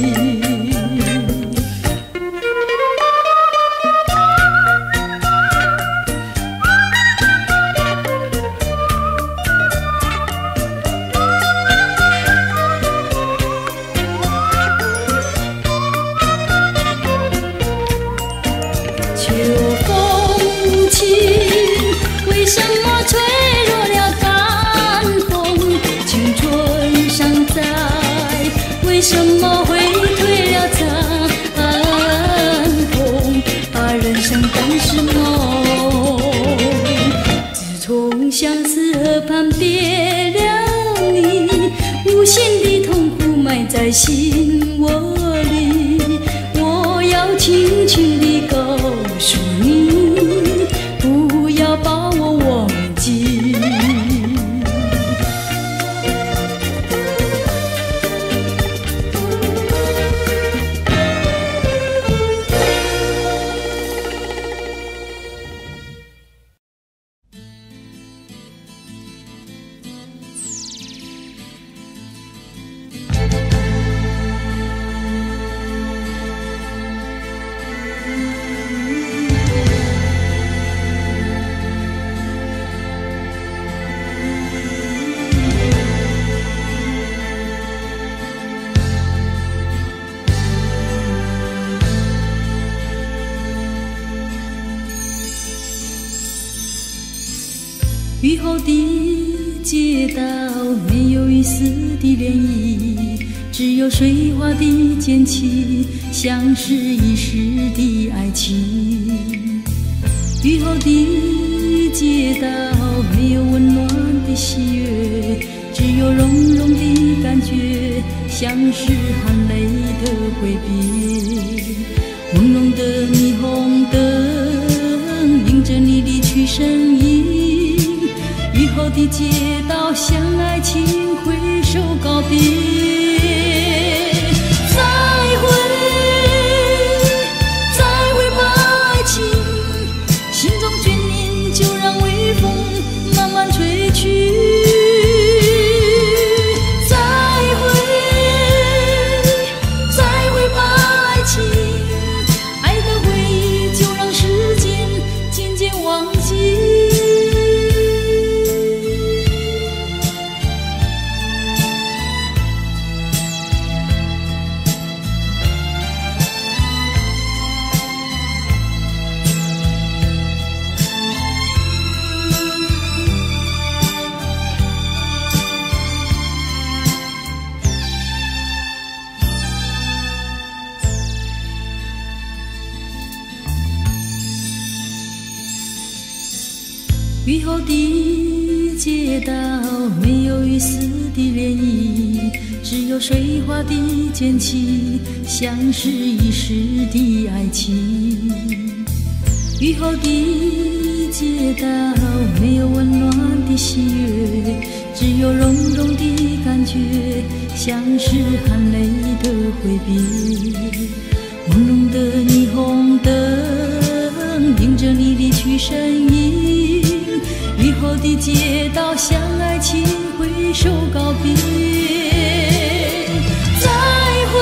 秋风无情，为什么吹落了淡风？青春尚在，为什么会退了长风？把人生当是梦，自从相思河畔别了你，无限的痛苦埋在心窝里。我要轻轻地告诉你，不要把我忘记。雨后的街道没有一丝的涟漪，只有水花的溅起，像是一时的爱情。雨后的街道没有温暖的喜悦，只有融融的感觉，像是含泪的挥别。朦胧的霓虹灯映着你离去身影，雨后的街道向爱情挥手告别。再会，再会吧爱情，心中眷念就让微风慢慢吹去。再会，再会吧爱情，爱的回忆就让时间渐渐忘记。雨后的街道没有一丝的涟漪，只有水花的溅起，像是一时的爱情。雨后的街道没有温暖的喜悦，只有融融的感觉，像是含泪的挥别。朦胧的霓虹灯映着你离去身影，雨后的街道向爱情挥手告别。再会，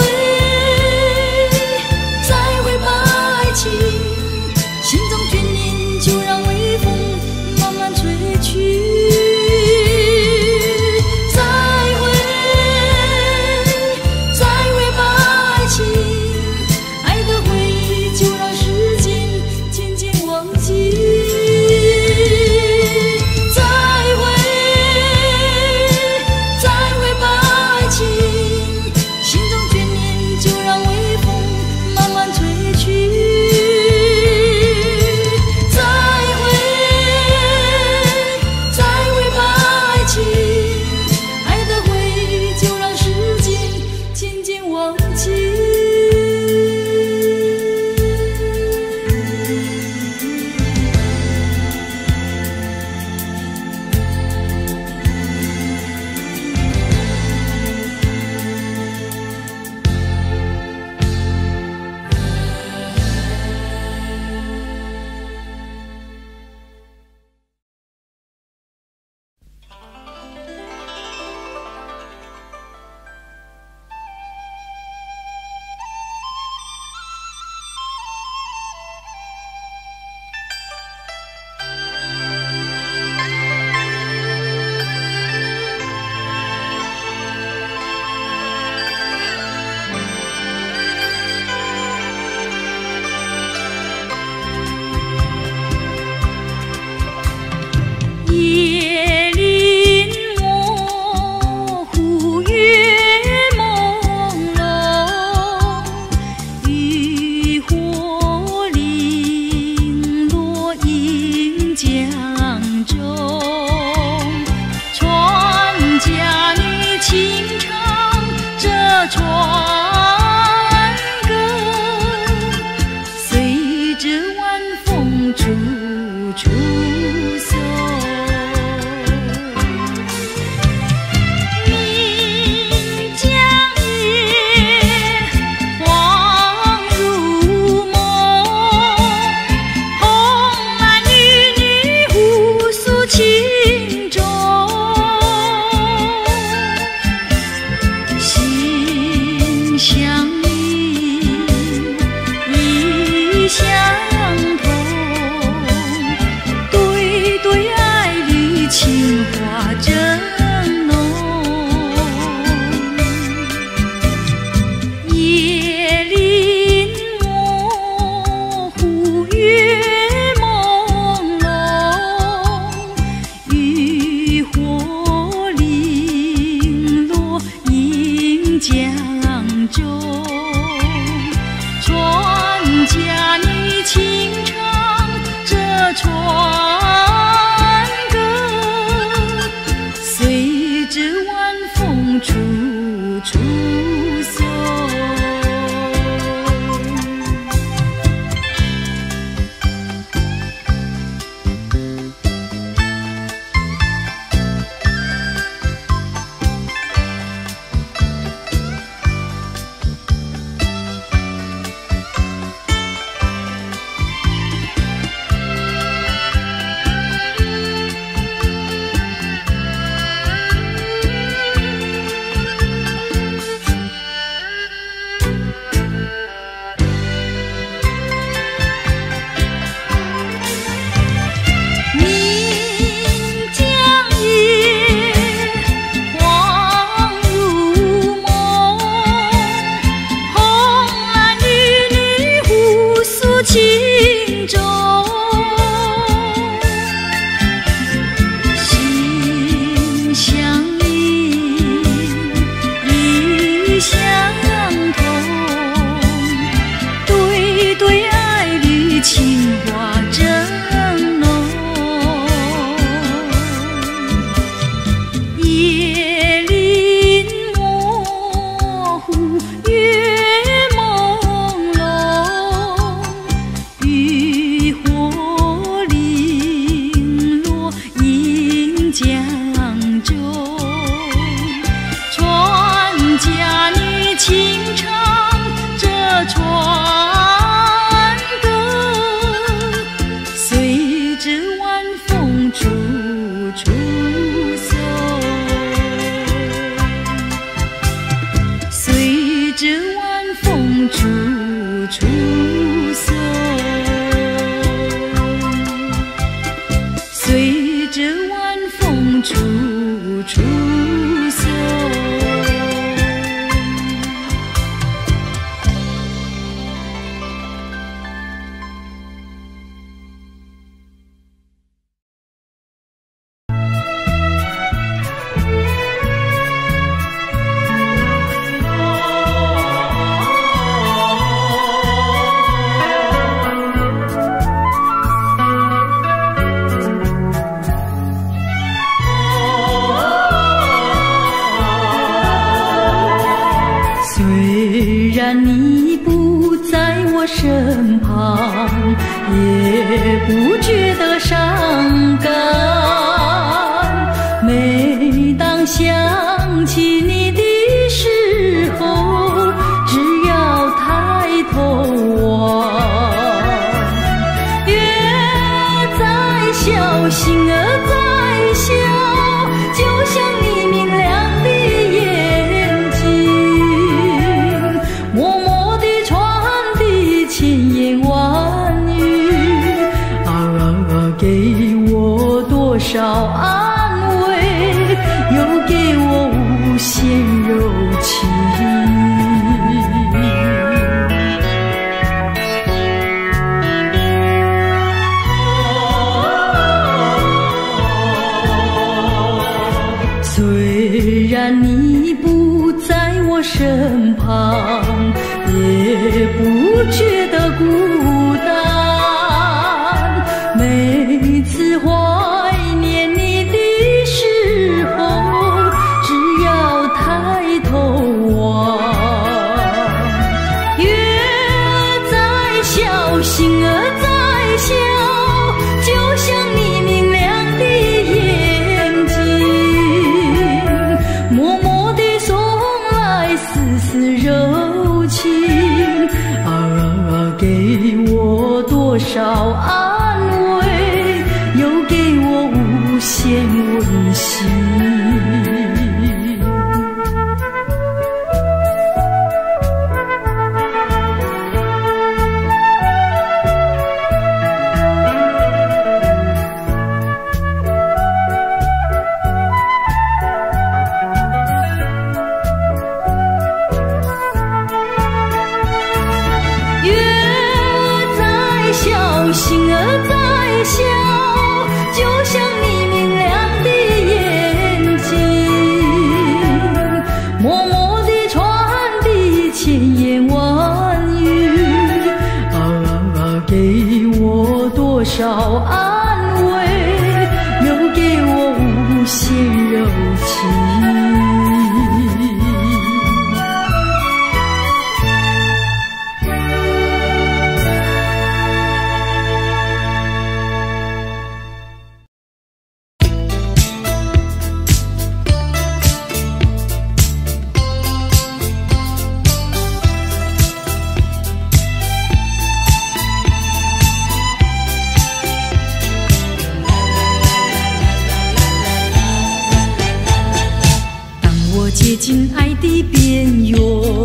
再会吧爱情，心中眷念就让微风船歌，随着晚风处处送。 你不在我身旁，也不觉得伤感。每当想起你的时候，只要抬头望，月在笑，星儿在笑，就像你明亮的眼睛，默默地传递千言万语，啊啊啊，给我多少爱，又给我无限柔情。虽然你不在我身旁，也不觉得孤单，每次怀念你的时候，只要抬头望，月在笑，星儿在笑，就像你明亮的眼睛，默默地送来丝丝柔情，啊啊啊，给我多少安慰， 少安慰，留给我无限柔情。接近爱的边缘，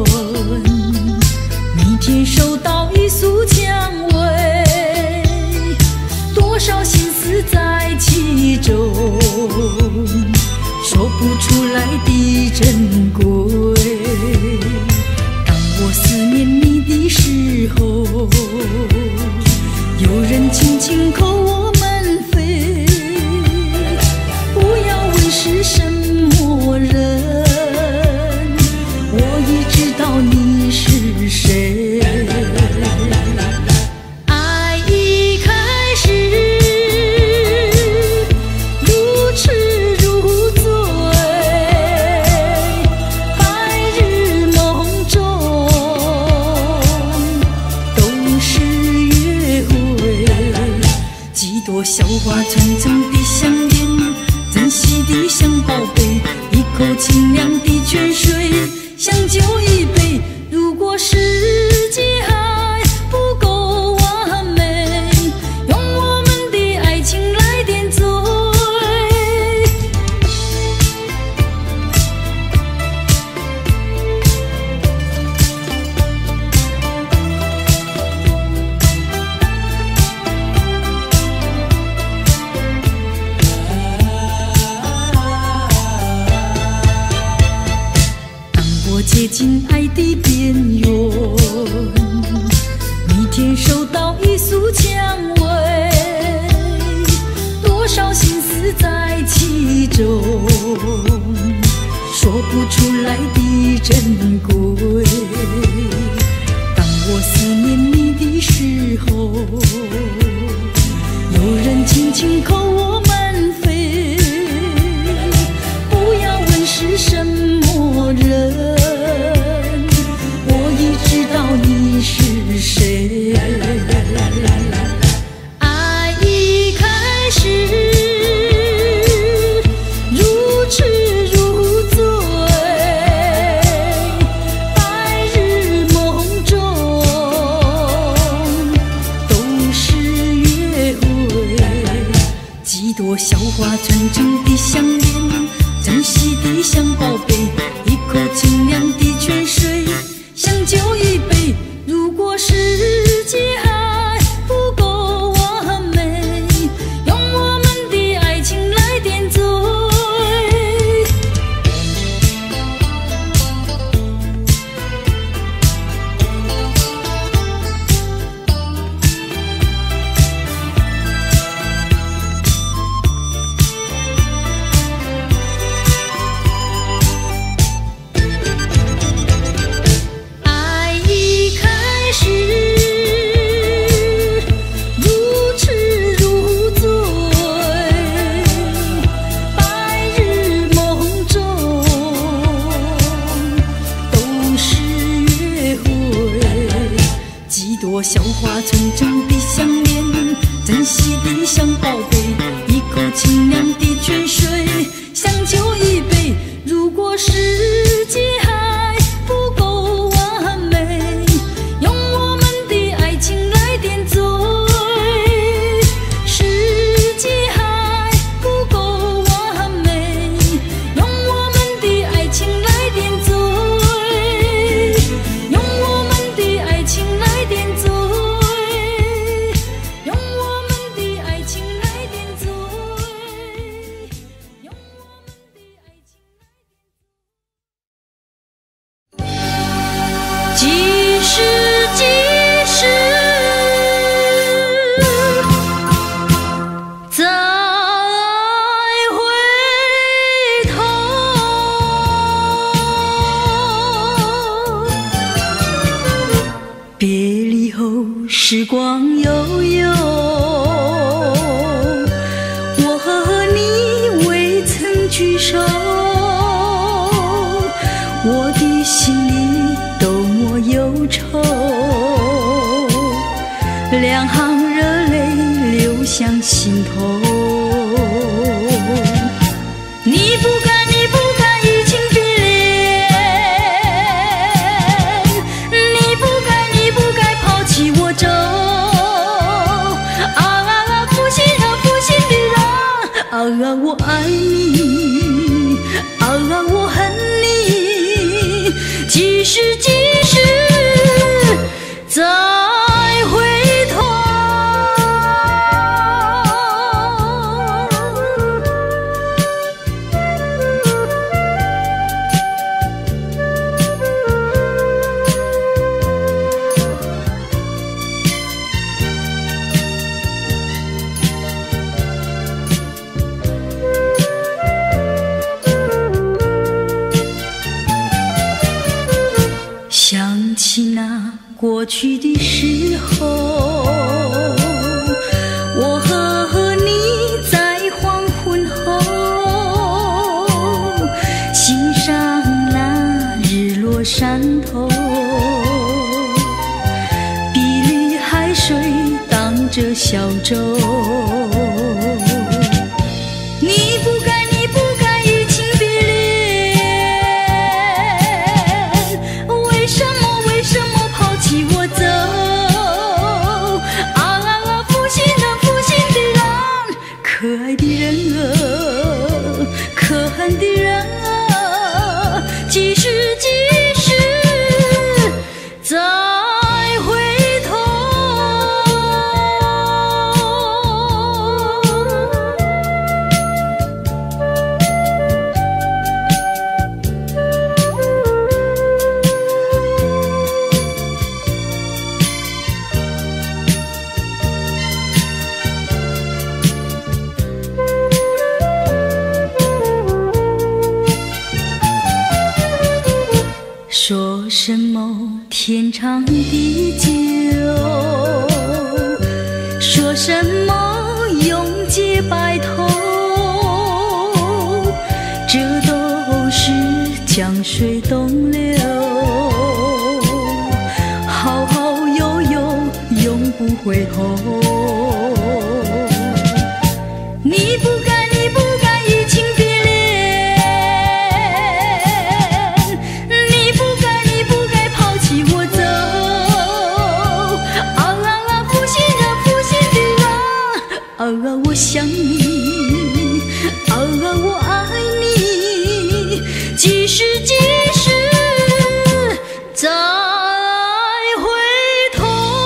每天收到一束蔷薇，多少心思在其中，说不出来的珍贵。当我思念你的时候，有人轻轻叩我门扉，不要问是什么人，知道你是谁。爱一开始如痴如醉，白日梦中都是约会。几朵小花纯纯的香烟，珍惜的像宝贝，一口清凉的泉水，像酒一杯。如果世界还不够完美，用我们的爱情来点缀。接近爱的边缘，每天收到一束蔷薇，多少心思在其中，说不出来的珍贵。当我思念你的时候，有人轻轻叩我门扉，不要问是什么人，知道你是谁。爱一开始如痴如醉，白日梦中都是约会。几朵小花纯纯的香烟，珍惜的像宝贝，一口清凉的泉水，像酒一杯。如果世界还不够完美，用我们的爱情来点缀。小花纯纯的香烟，珍惜的像宝贝，一口清凉的泉水，像酒一杯。如果世界还不够完美，用我们的爱情来点缀。世界还不够完美，用我们的爱情来点缀，用我们的爱情来点缀。时光悠悠。 向心头。你不该，你不该移情别恋，你不该，你不该抛弃我走。啊啊啊，负心啊，负心的人，啊啊，我爱你，啊啊，我恨你，几时几时再回头。想起那过去的时候，我和你在黄昏后欣赏那日落山头，碧绿海水荡着小舟。你不该，你不该移情别恋，为什么，为什么抛弃我走？啊啊啊，负心啊，负心的人，可爱的人啊，可恨的人啊，几时几时再回头。说什么天长地久，说什么永结白头，这都是江水东流，好好悠悠，永不回头。你不该，你不该移情别恋，你不该，你不该抛弃我走。啊啊啊，负心啊，负心的人，啊啊，我想你，啊啊，我爱你，几时几时再回头。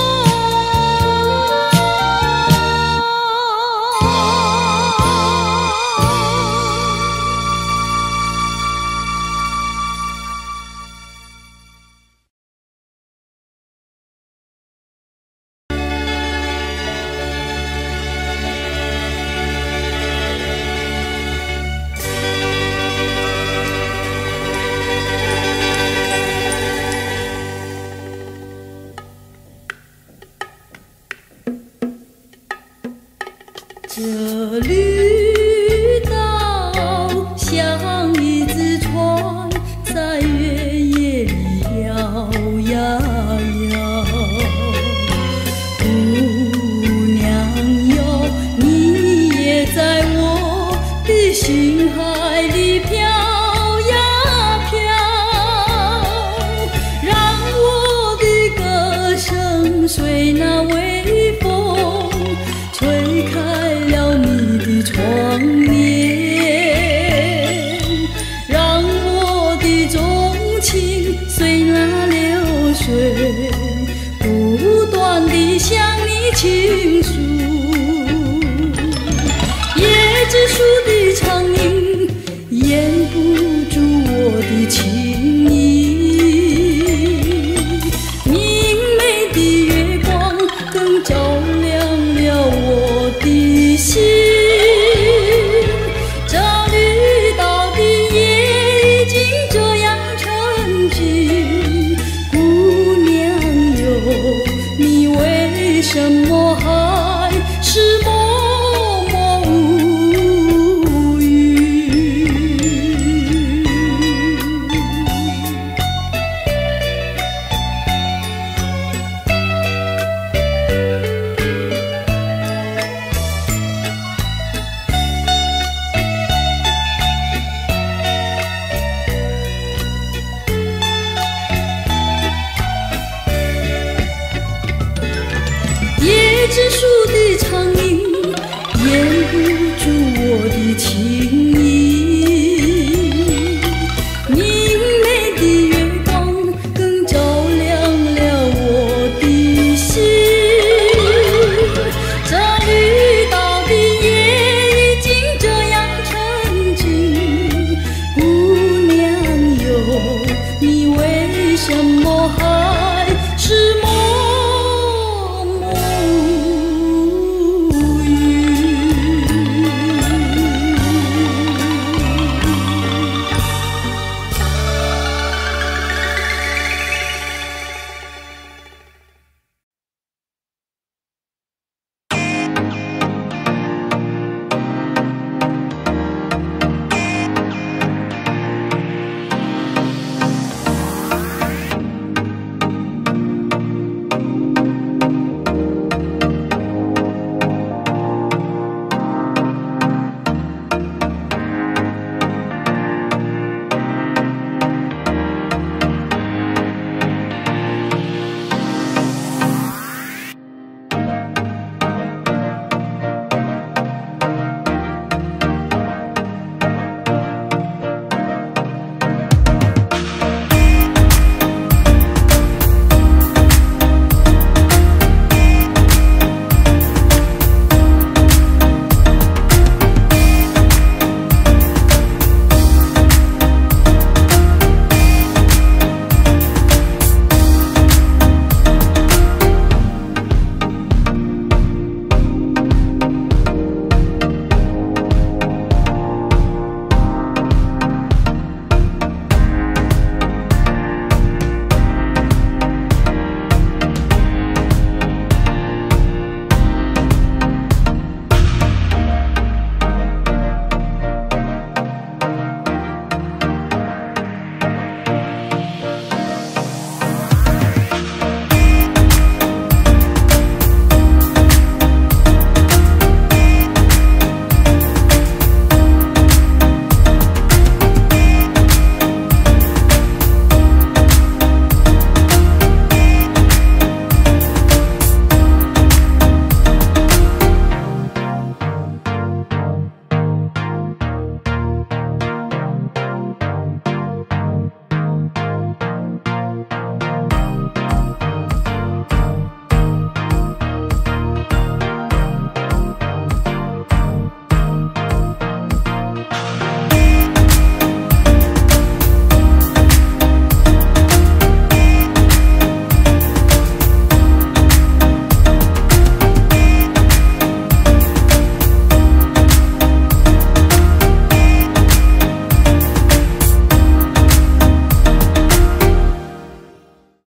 这绿岛像一只船，在月夜里摇呀摇。姑娘哟，你也在我的心海里飘呀飘，让我的歌声随那微风吹开了你的窗帘，让我的钟情随那流水不断地向你倾诉。椰子树的长影掩不住我的情